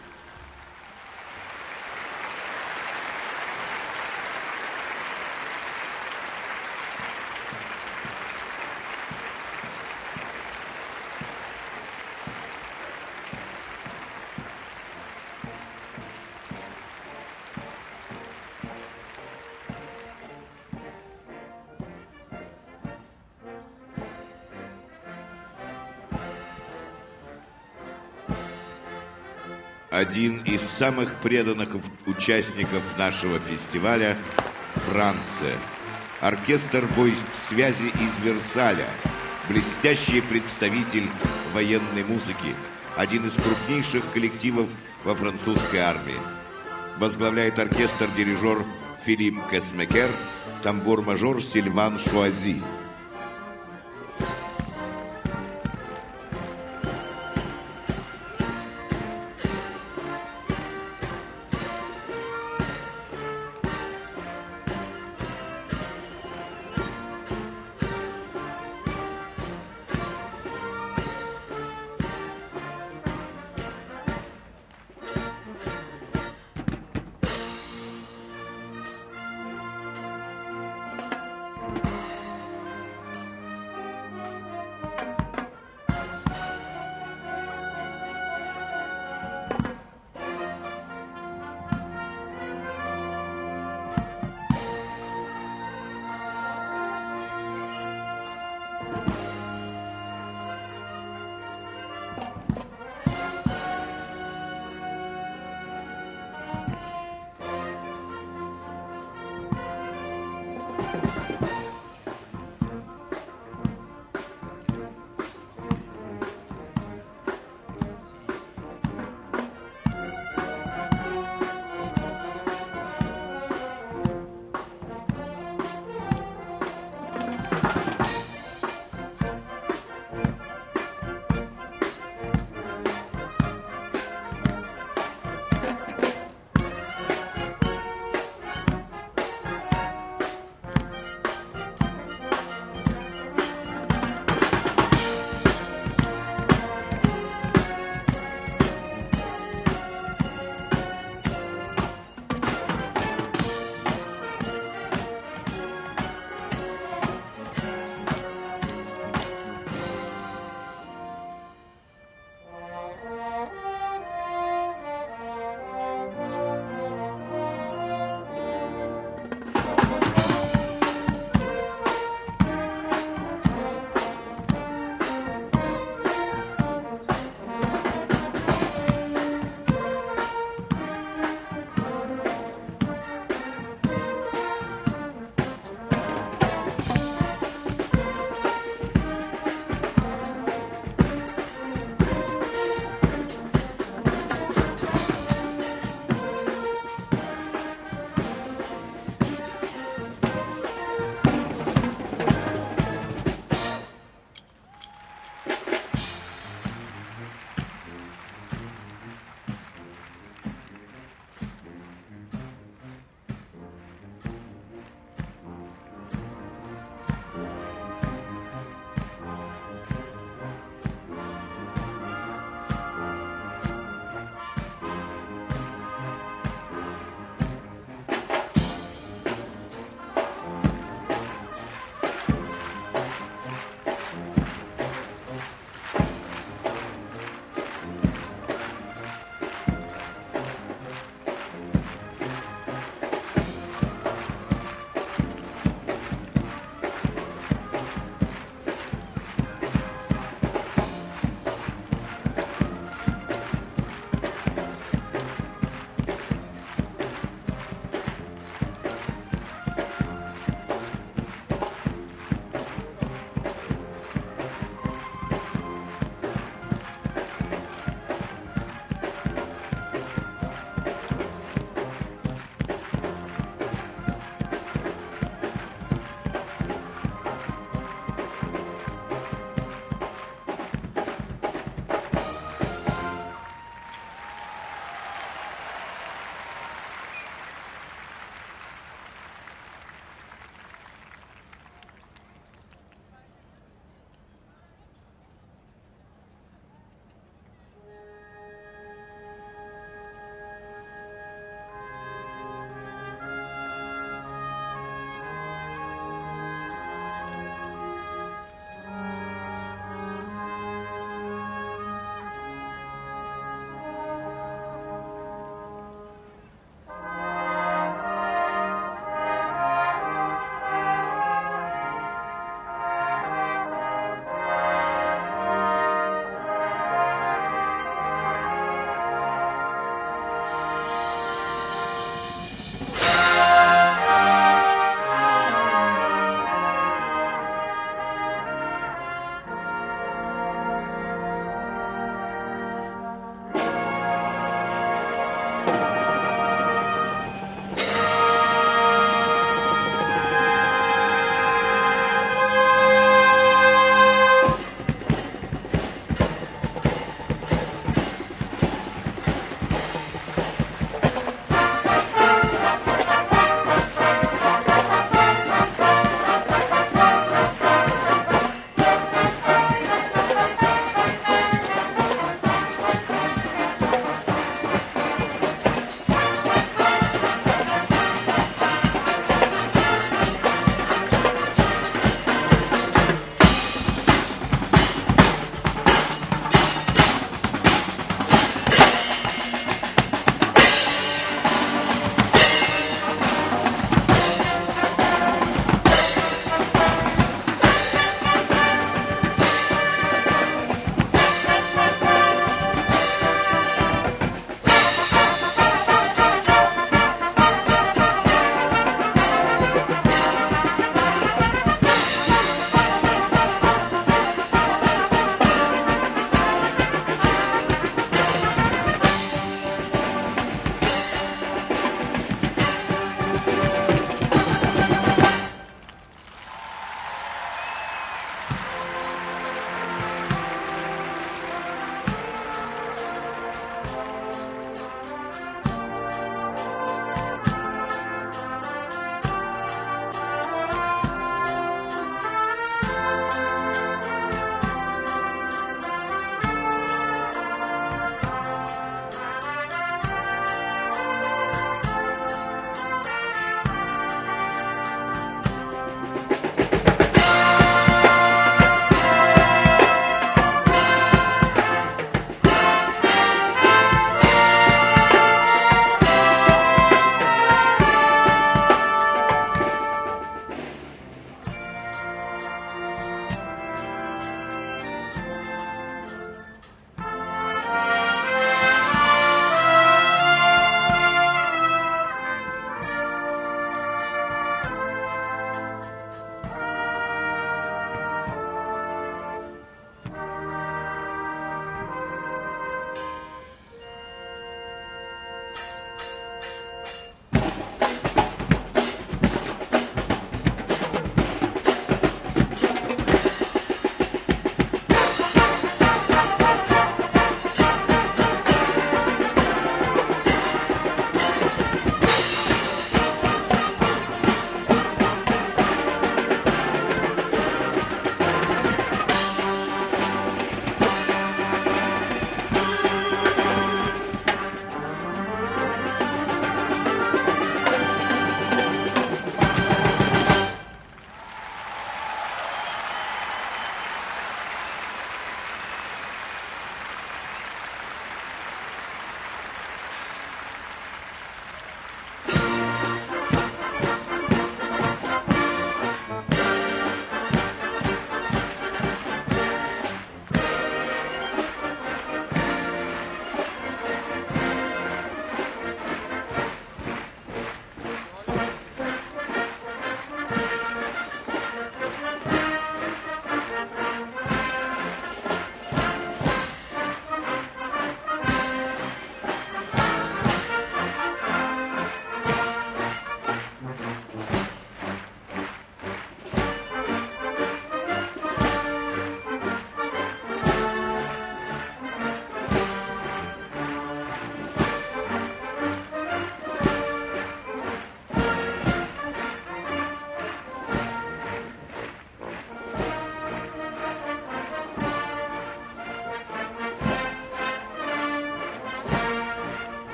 Один из самых преданных участников нашего фестиваля – Франция. Оркестр войск связи из Версаля, блестящий представитель военной музыки, один из крупнейших коллективов во французской армии. Возглавляет оркестр дирижер Филипп Кесмекер, тамбур-мажор Сильван Шуази.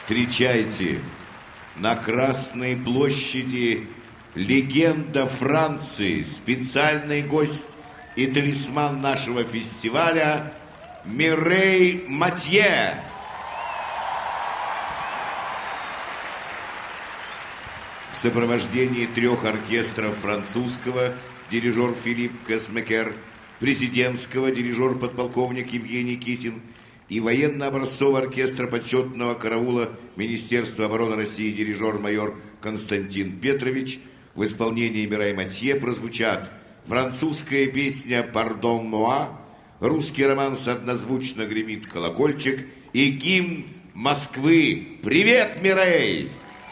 Встречайте, на Красной площади легенда Франции, специальный гость и талисман нашего фестиваля Мирей Матье. В сопровождении трех оркестров: французского дирижер Филипп Кесмекер, президентского дирижер подполковник Евгений Китин и военно-образцового оркестра почетного караула Министерства обороны России дирижер майор Константин Петрович, в исполнении Мирей Матье прозвучат французская песня «Пардон Муа», русский романс «Однозвучно гремит колокольчик» и гимн Москвы «Привет, Мирей!».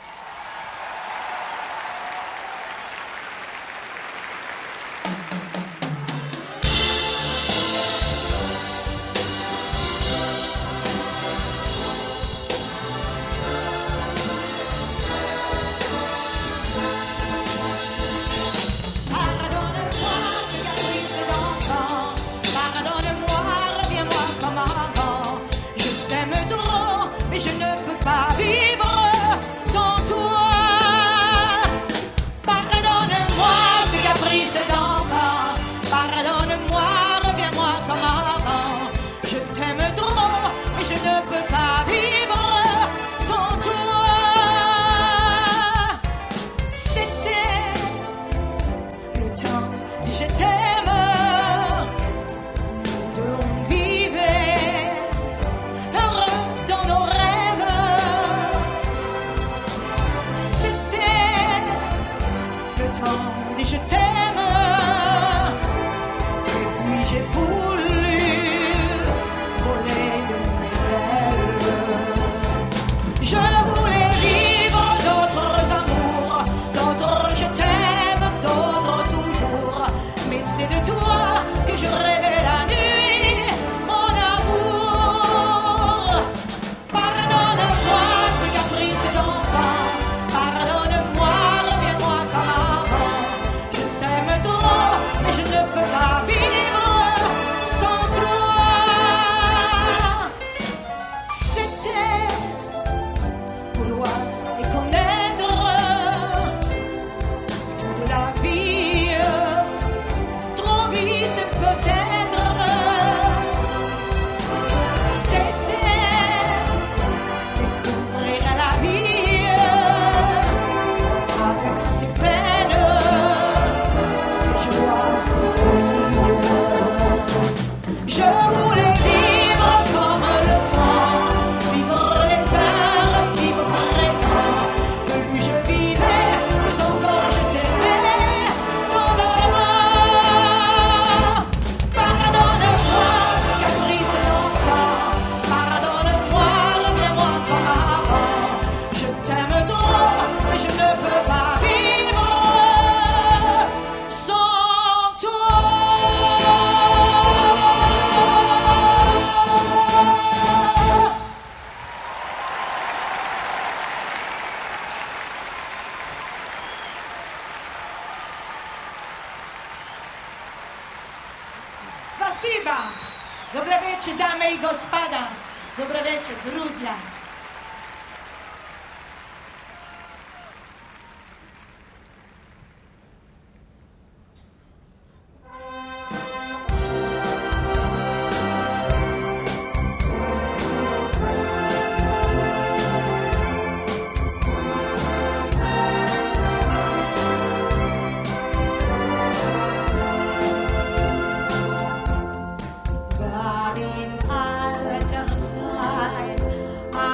Спасибо! Добрый вечер, дамы и господа! Добрый вечер, друзья! But in alter Zeit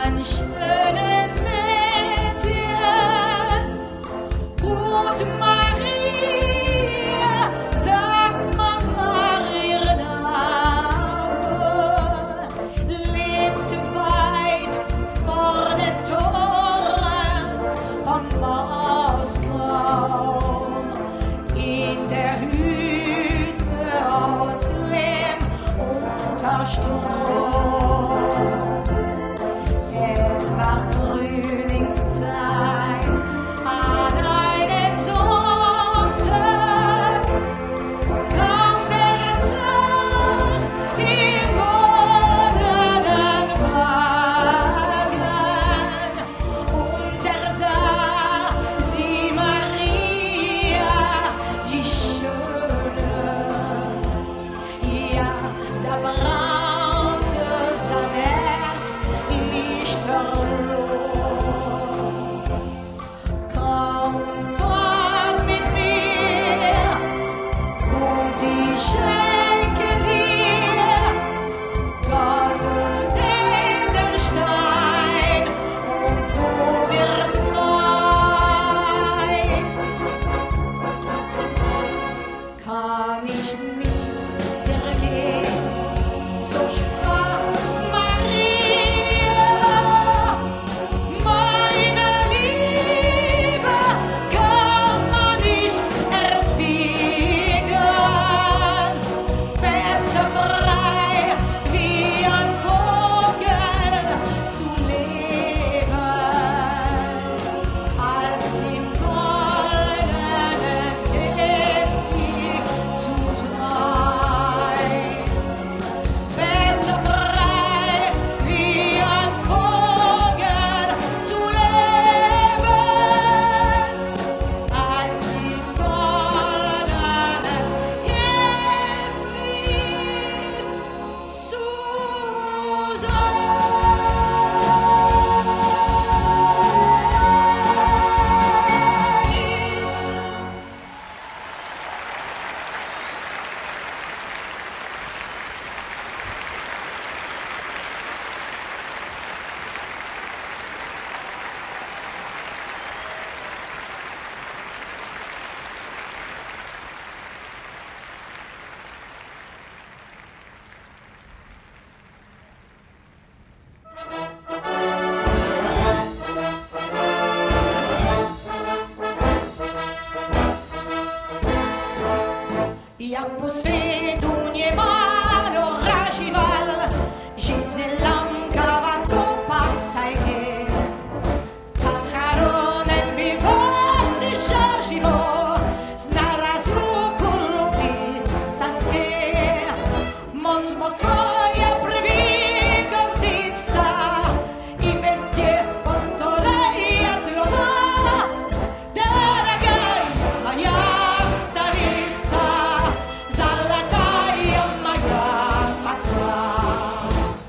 Jak po světu nemálo ražival, žize lamkava kopa tajke. Pacharonem by váždy šarživo, znaraz ruku lubi staské. Moc moc tvoja prví gordica, i bez tě povtore já zlova. Dорогая моя столица, золотая моя Москва.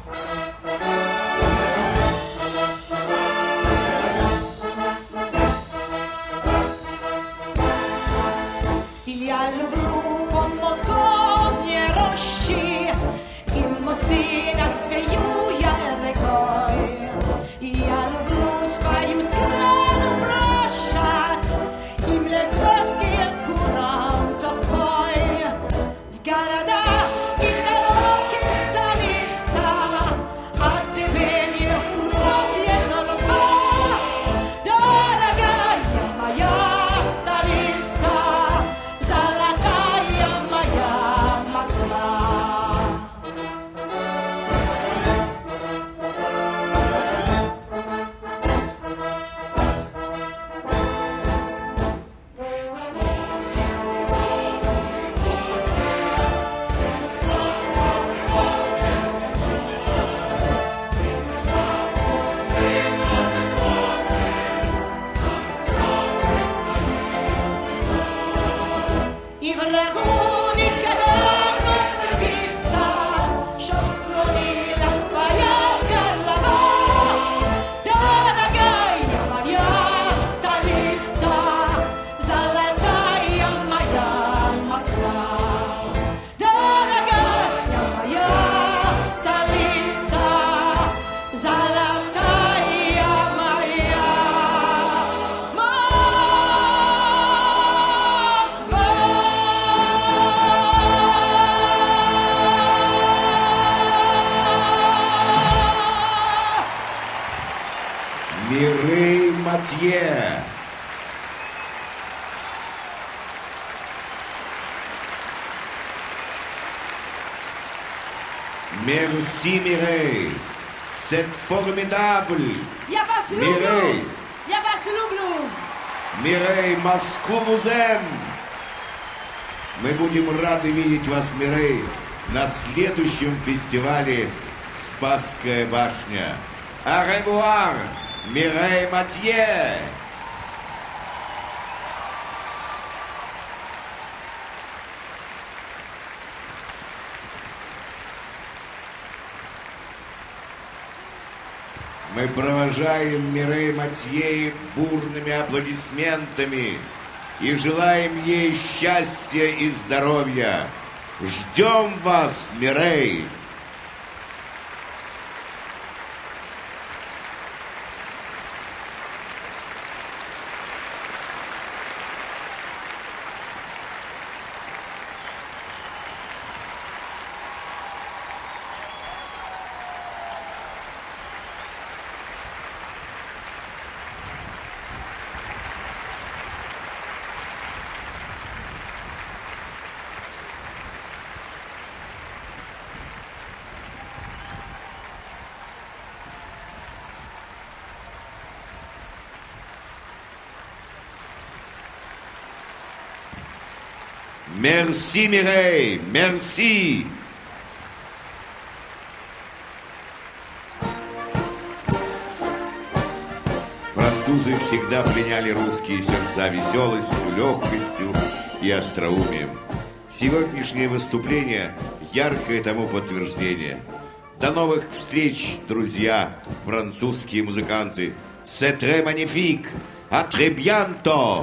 Я люблю подмосковные рощи и мосты над своей рекой. Я люблю свою скромную площадь и млековских курантов бой. В города и дороги царица, а тебе не угодно рука. Дорогая моя столица, золотая моя Москва. И врагу никогда не влюбиться, чтоб склонилась твоя голова. Дорогая моя столица, золотая моя Москва. Дорогая моя столица, золотая моя Мирей Матье. Merci Mireille, c'est formidable. Я вас люблю! Мирей, Я вас люблю! Мирей, Москву vous aime. Мы будем рады видеть вас, Мирей, на следующем фестивале «Спасская башня». Au revoir, Mireille Mathieu. Мы провожаем Мирей Матье бурными аплодисментами и желаем ей счастья и здоровья. Ждем вас, Мирей! Merci, Mireille, merci. Французы всегда пленяли русские сердца веселостью, легкостью и остроумием. Сегодняшнее выступление – яркое тому подтверждение. До новых встреч, друзья, французские музыканты. C'est très magnifique. À très bientôt.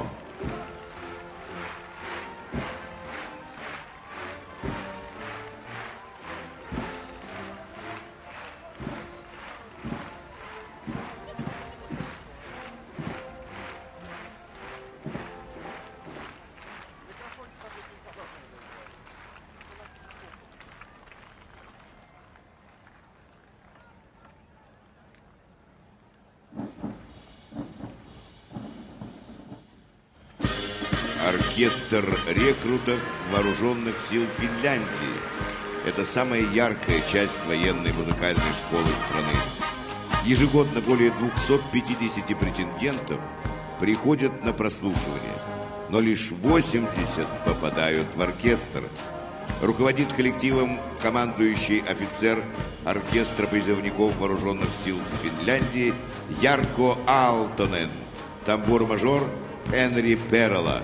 оркестр рекрутов вооруженных сил Финляндии. Это самая яркая часть военной музыкальной школы страны. Ежегодно более двухсот пятидесяти претендентов приходят на прослушивание, но лишь восемьдесят попадают в оркестр. Руководит коллективом командующий офицер оркестра призывников вооруженных сил Финляндии Ярко Алтонен, тамбур-мажор Энри Перела.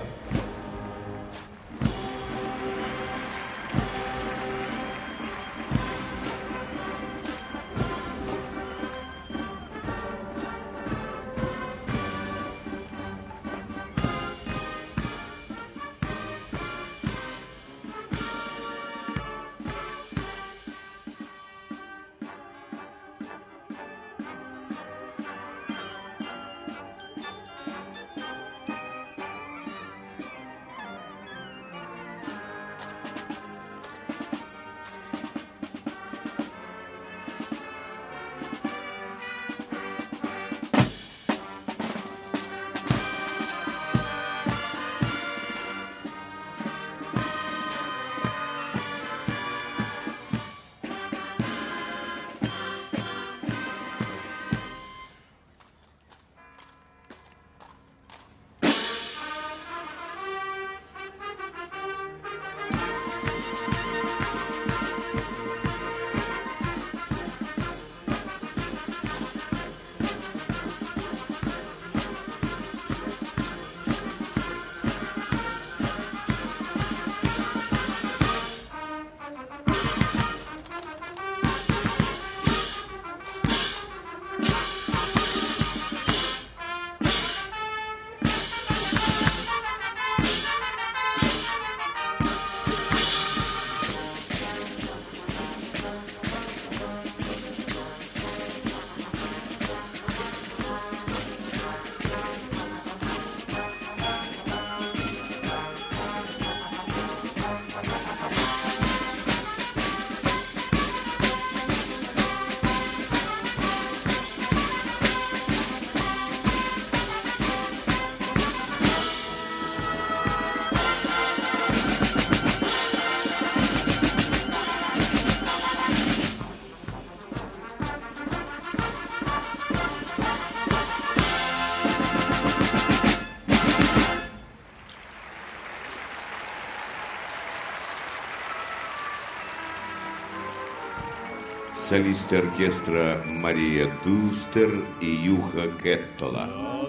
Солисты оркестра Мария Тустер и Юха Кетtola. На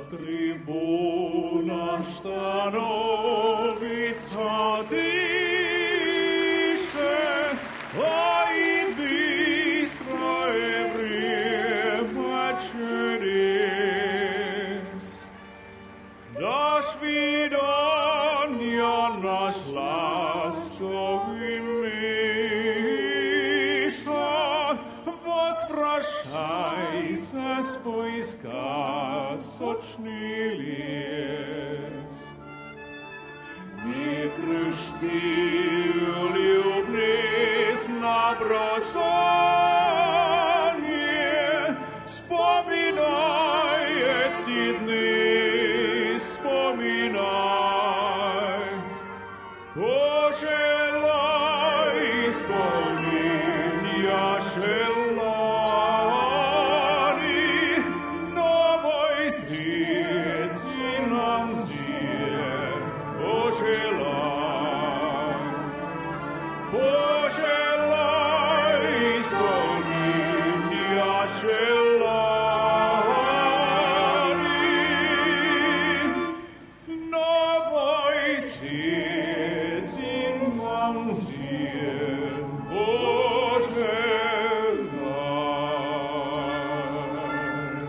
трибунах становится тише, а и быстрое время через. До свидания, наш ласковый Миша, возвращайся в свой сказочный лес. Не кружил любовь на бросание, вспоминай эти дни, вспоминай. Пожелай исполнения желаний, новой встречи нам здесь пожелай. Пожелай исполнения желаний, новой встречи нам здесь пожелай.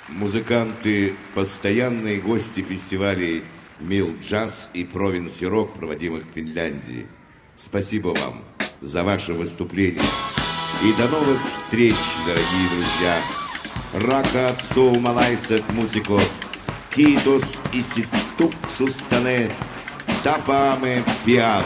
Музыканты, постоянные гости фестивалей Мил Джаз и Провинси Рок, проводимых в Финляндии. Спасибо вам за ваше выступление. И до новых встреч, дорогие друзья. Рака suomalaiset muusikot, kiitos esituksustanne. Tapaamme pian.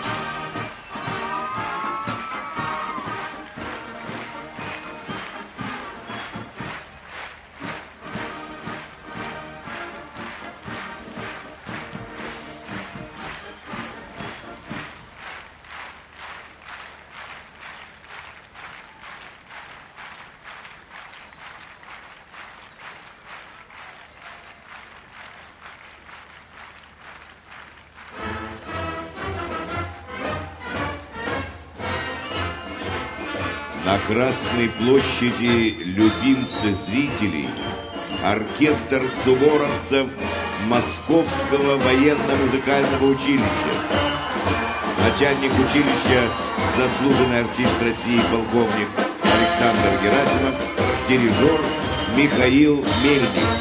На Красной площади любимцы зрителей оркестр суворовцев Московского военно-музыкального училища. Начальник училища, заслуженный артист России полковник Александр Герасимов, дирижер Михаил Мельник.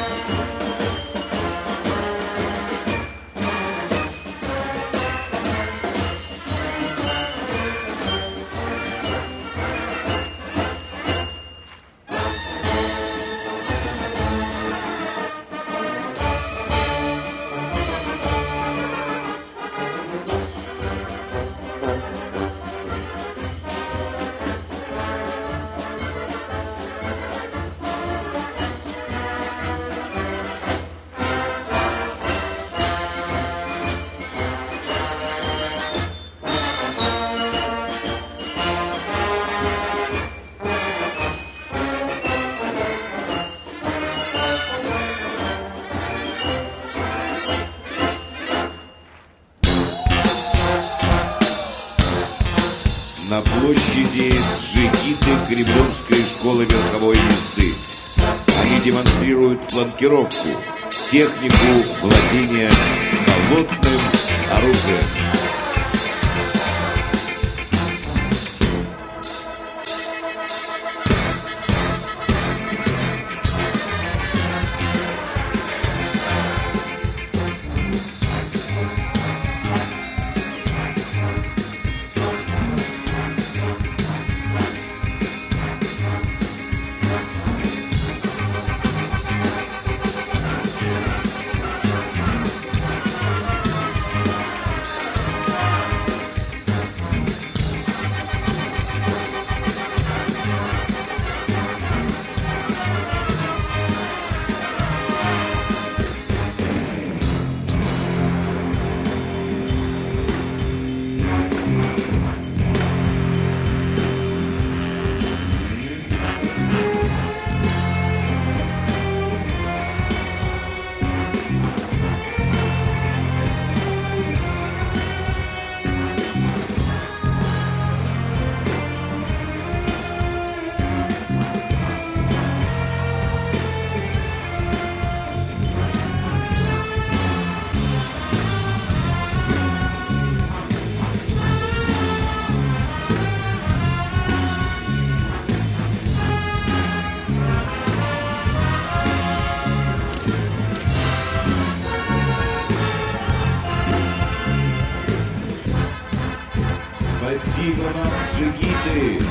На площади джигиты Кремлевской школы верховой езды. Они демонстрируют фланкировку, технику владения холодным оружием. Спасибо вам, джигиты!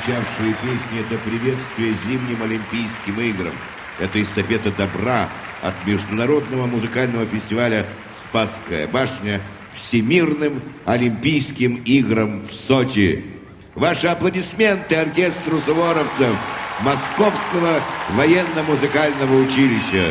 прозвучавшие песни – это приветствие зимним Олимпийским играм. Это эстафета добра от Международного музыкального фестиваля «Спасская башня» Всемирным Олимпийским играм в Сочи. Ваши аплодисменты оркестру суворовцев Московского военно-музыкального училища.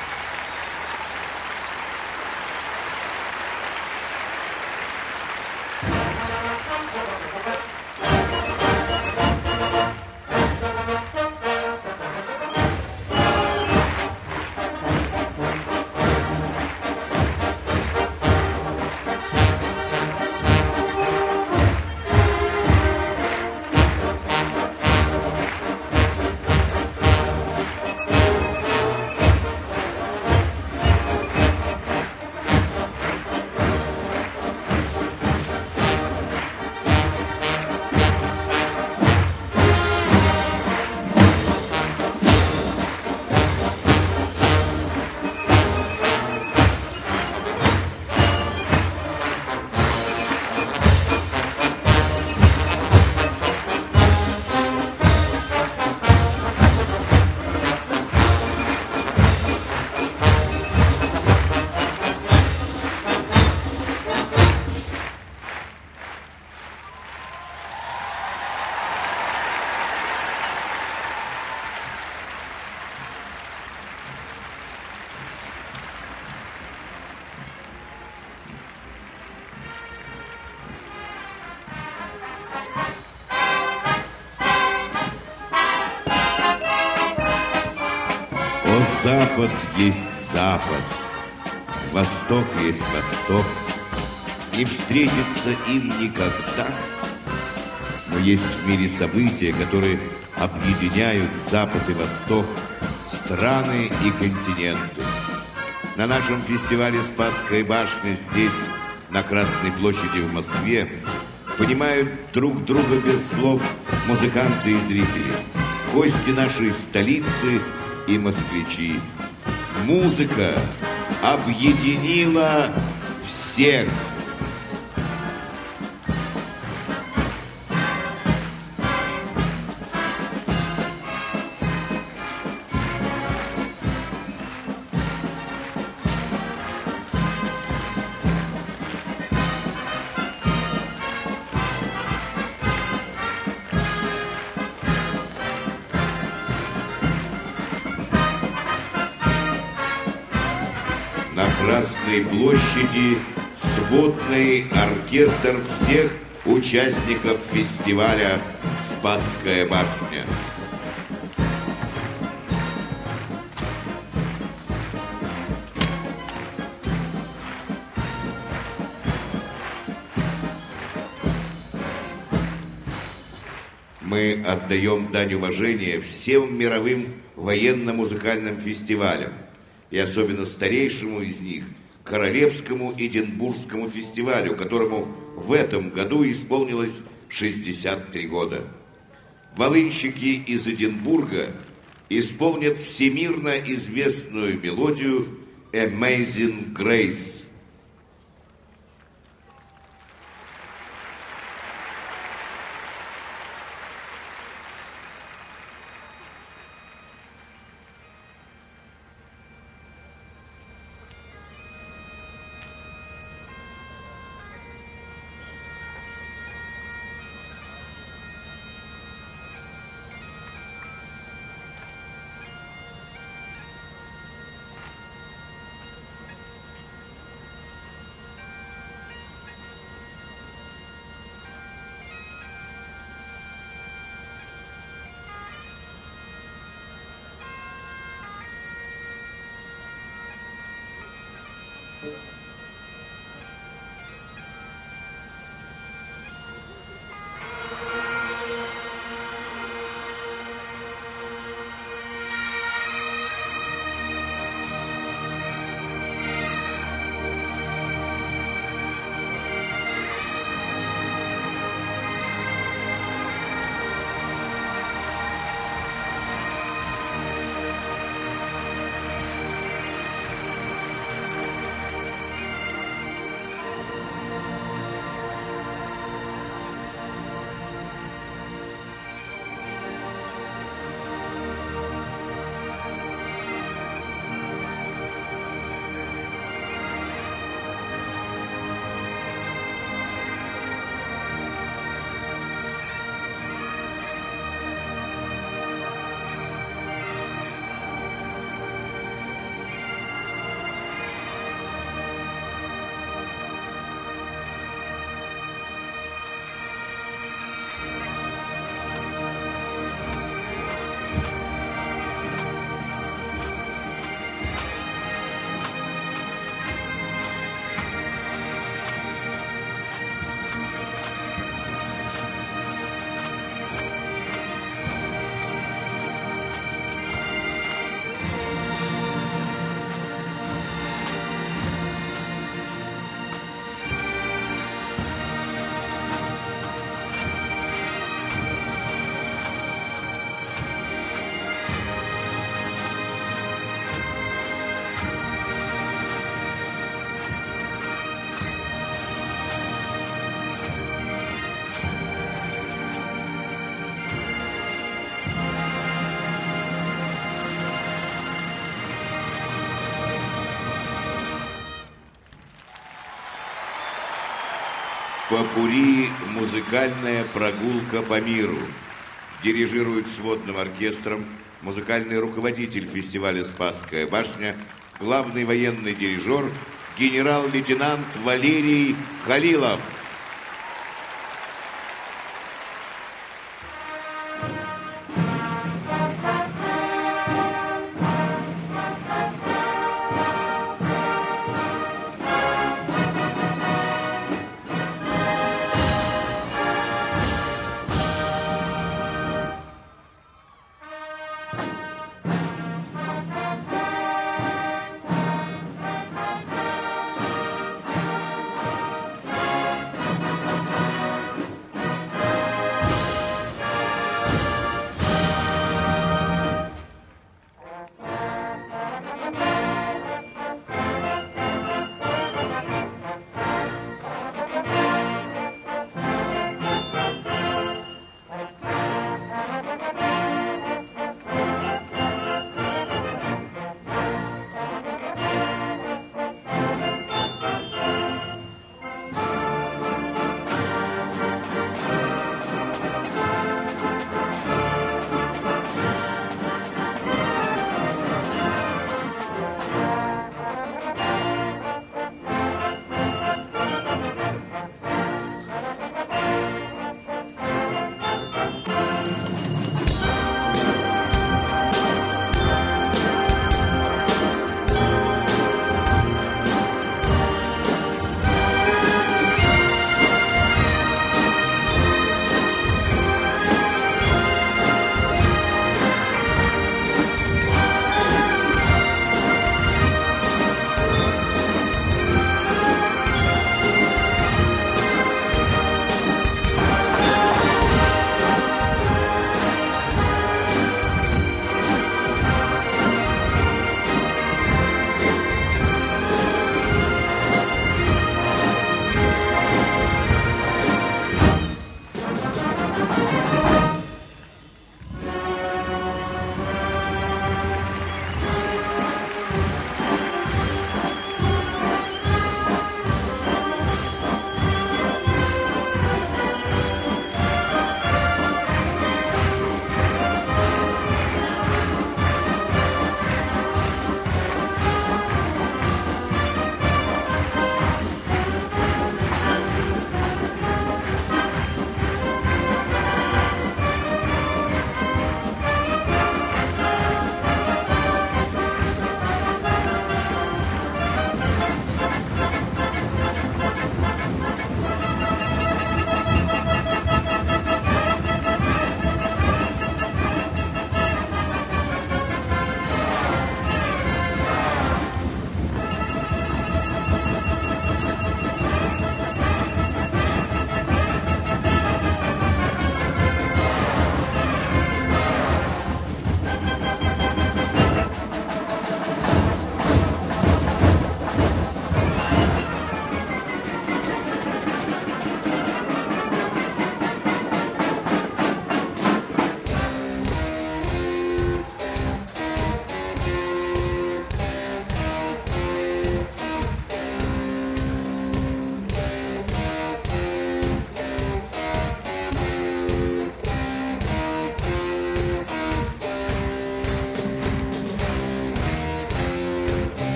Запад есть Запад, Восток есть Восток, не встретиться им никогда. Но есть в мире события, которые объединяют Запад и Восток, страны и континенты. На нашем фестивале «Спасская башня» здесь, на Красной площади в Москве, понимают друг друга без слов музыканты и зрители, гости нашей столицы и москвичи. Музыка объединила всех. На Красной площади сводный оркестр всех участников фестиваля «Спасская башня». Мы отдаем дань уважения всем мировым военно-музыкальным фестивалям, и особенно старейшему из них, Королевскому Эдинбургскому фестивалю, которому в этом году исполнилось шестьдесят три года. Волынщики из Эдинбурга исполнят всемирно известную мелодию «Amazing Grace». Попурри «Музыкальная прогулка по миру». Дирижирует сводным оркестром музыкальный руководитель фестиваля «Спасская башня», главный военный дирижер, генерал-лейтенант Валерий Халилов.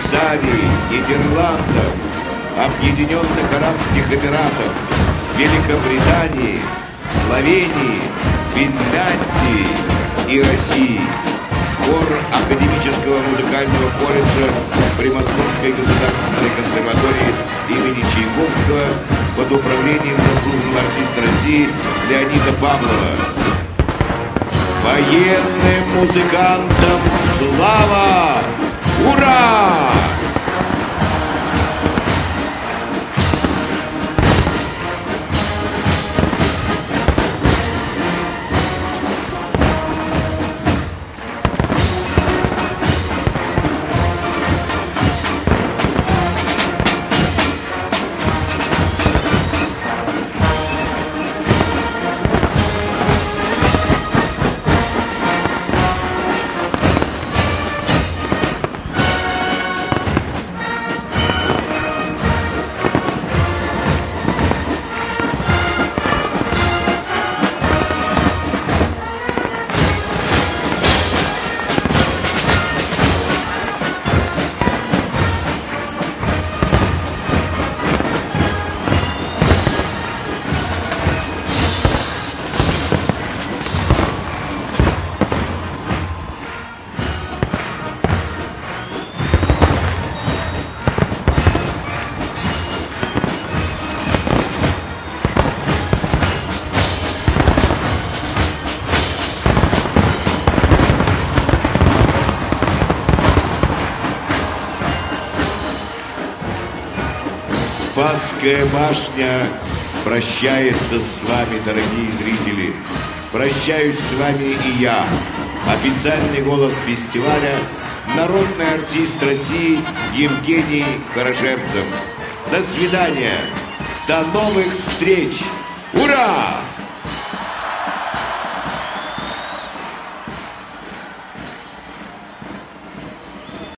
Швейцарии, Нидерландов, Объединенных Арабских Эмиратов, Великобритании, Словении, Финляндии и России. Хор Академического музыкального колледжа при Московской государственной консерватории имени Чайковского под управлением заслуженного артиста России Леонида Павлова. Военным музыкантам слава! Ура! Спасская башня прощается с вами, дорогие зрители. Прощаюсь с вами и я, официальный голос фестиваля, народный артист России Евгений Хорошевцев. До свидания, до новых встреч! Ура!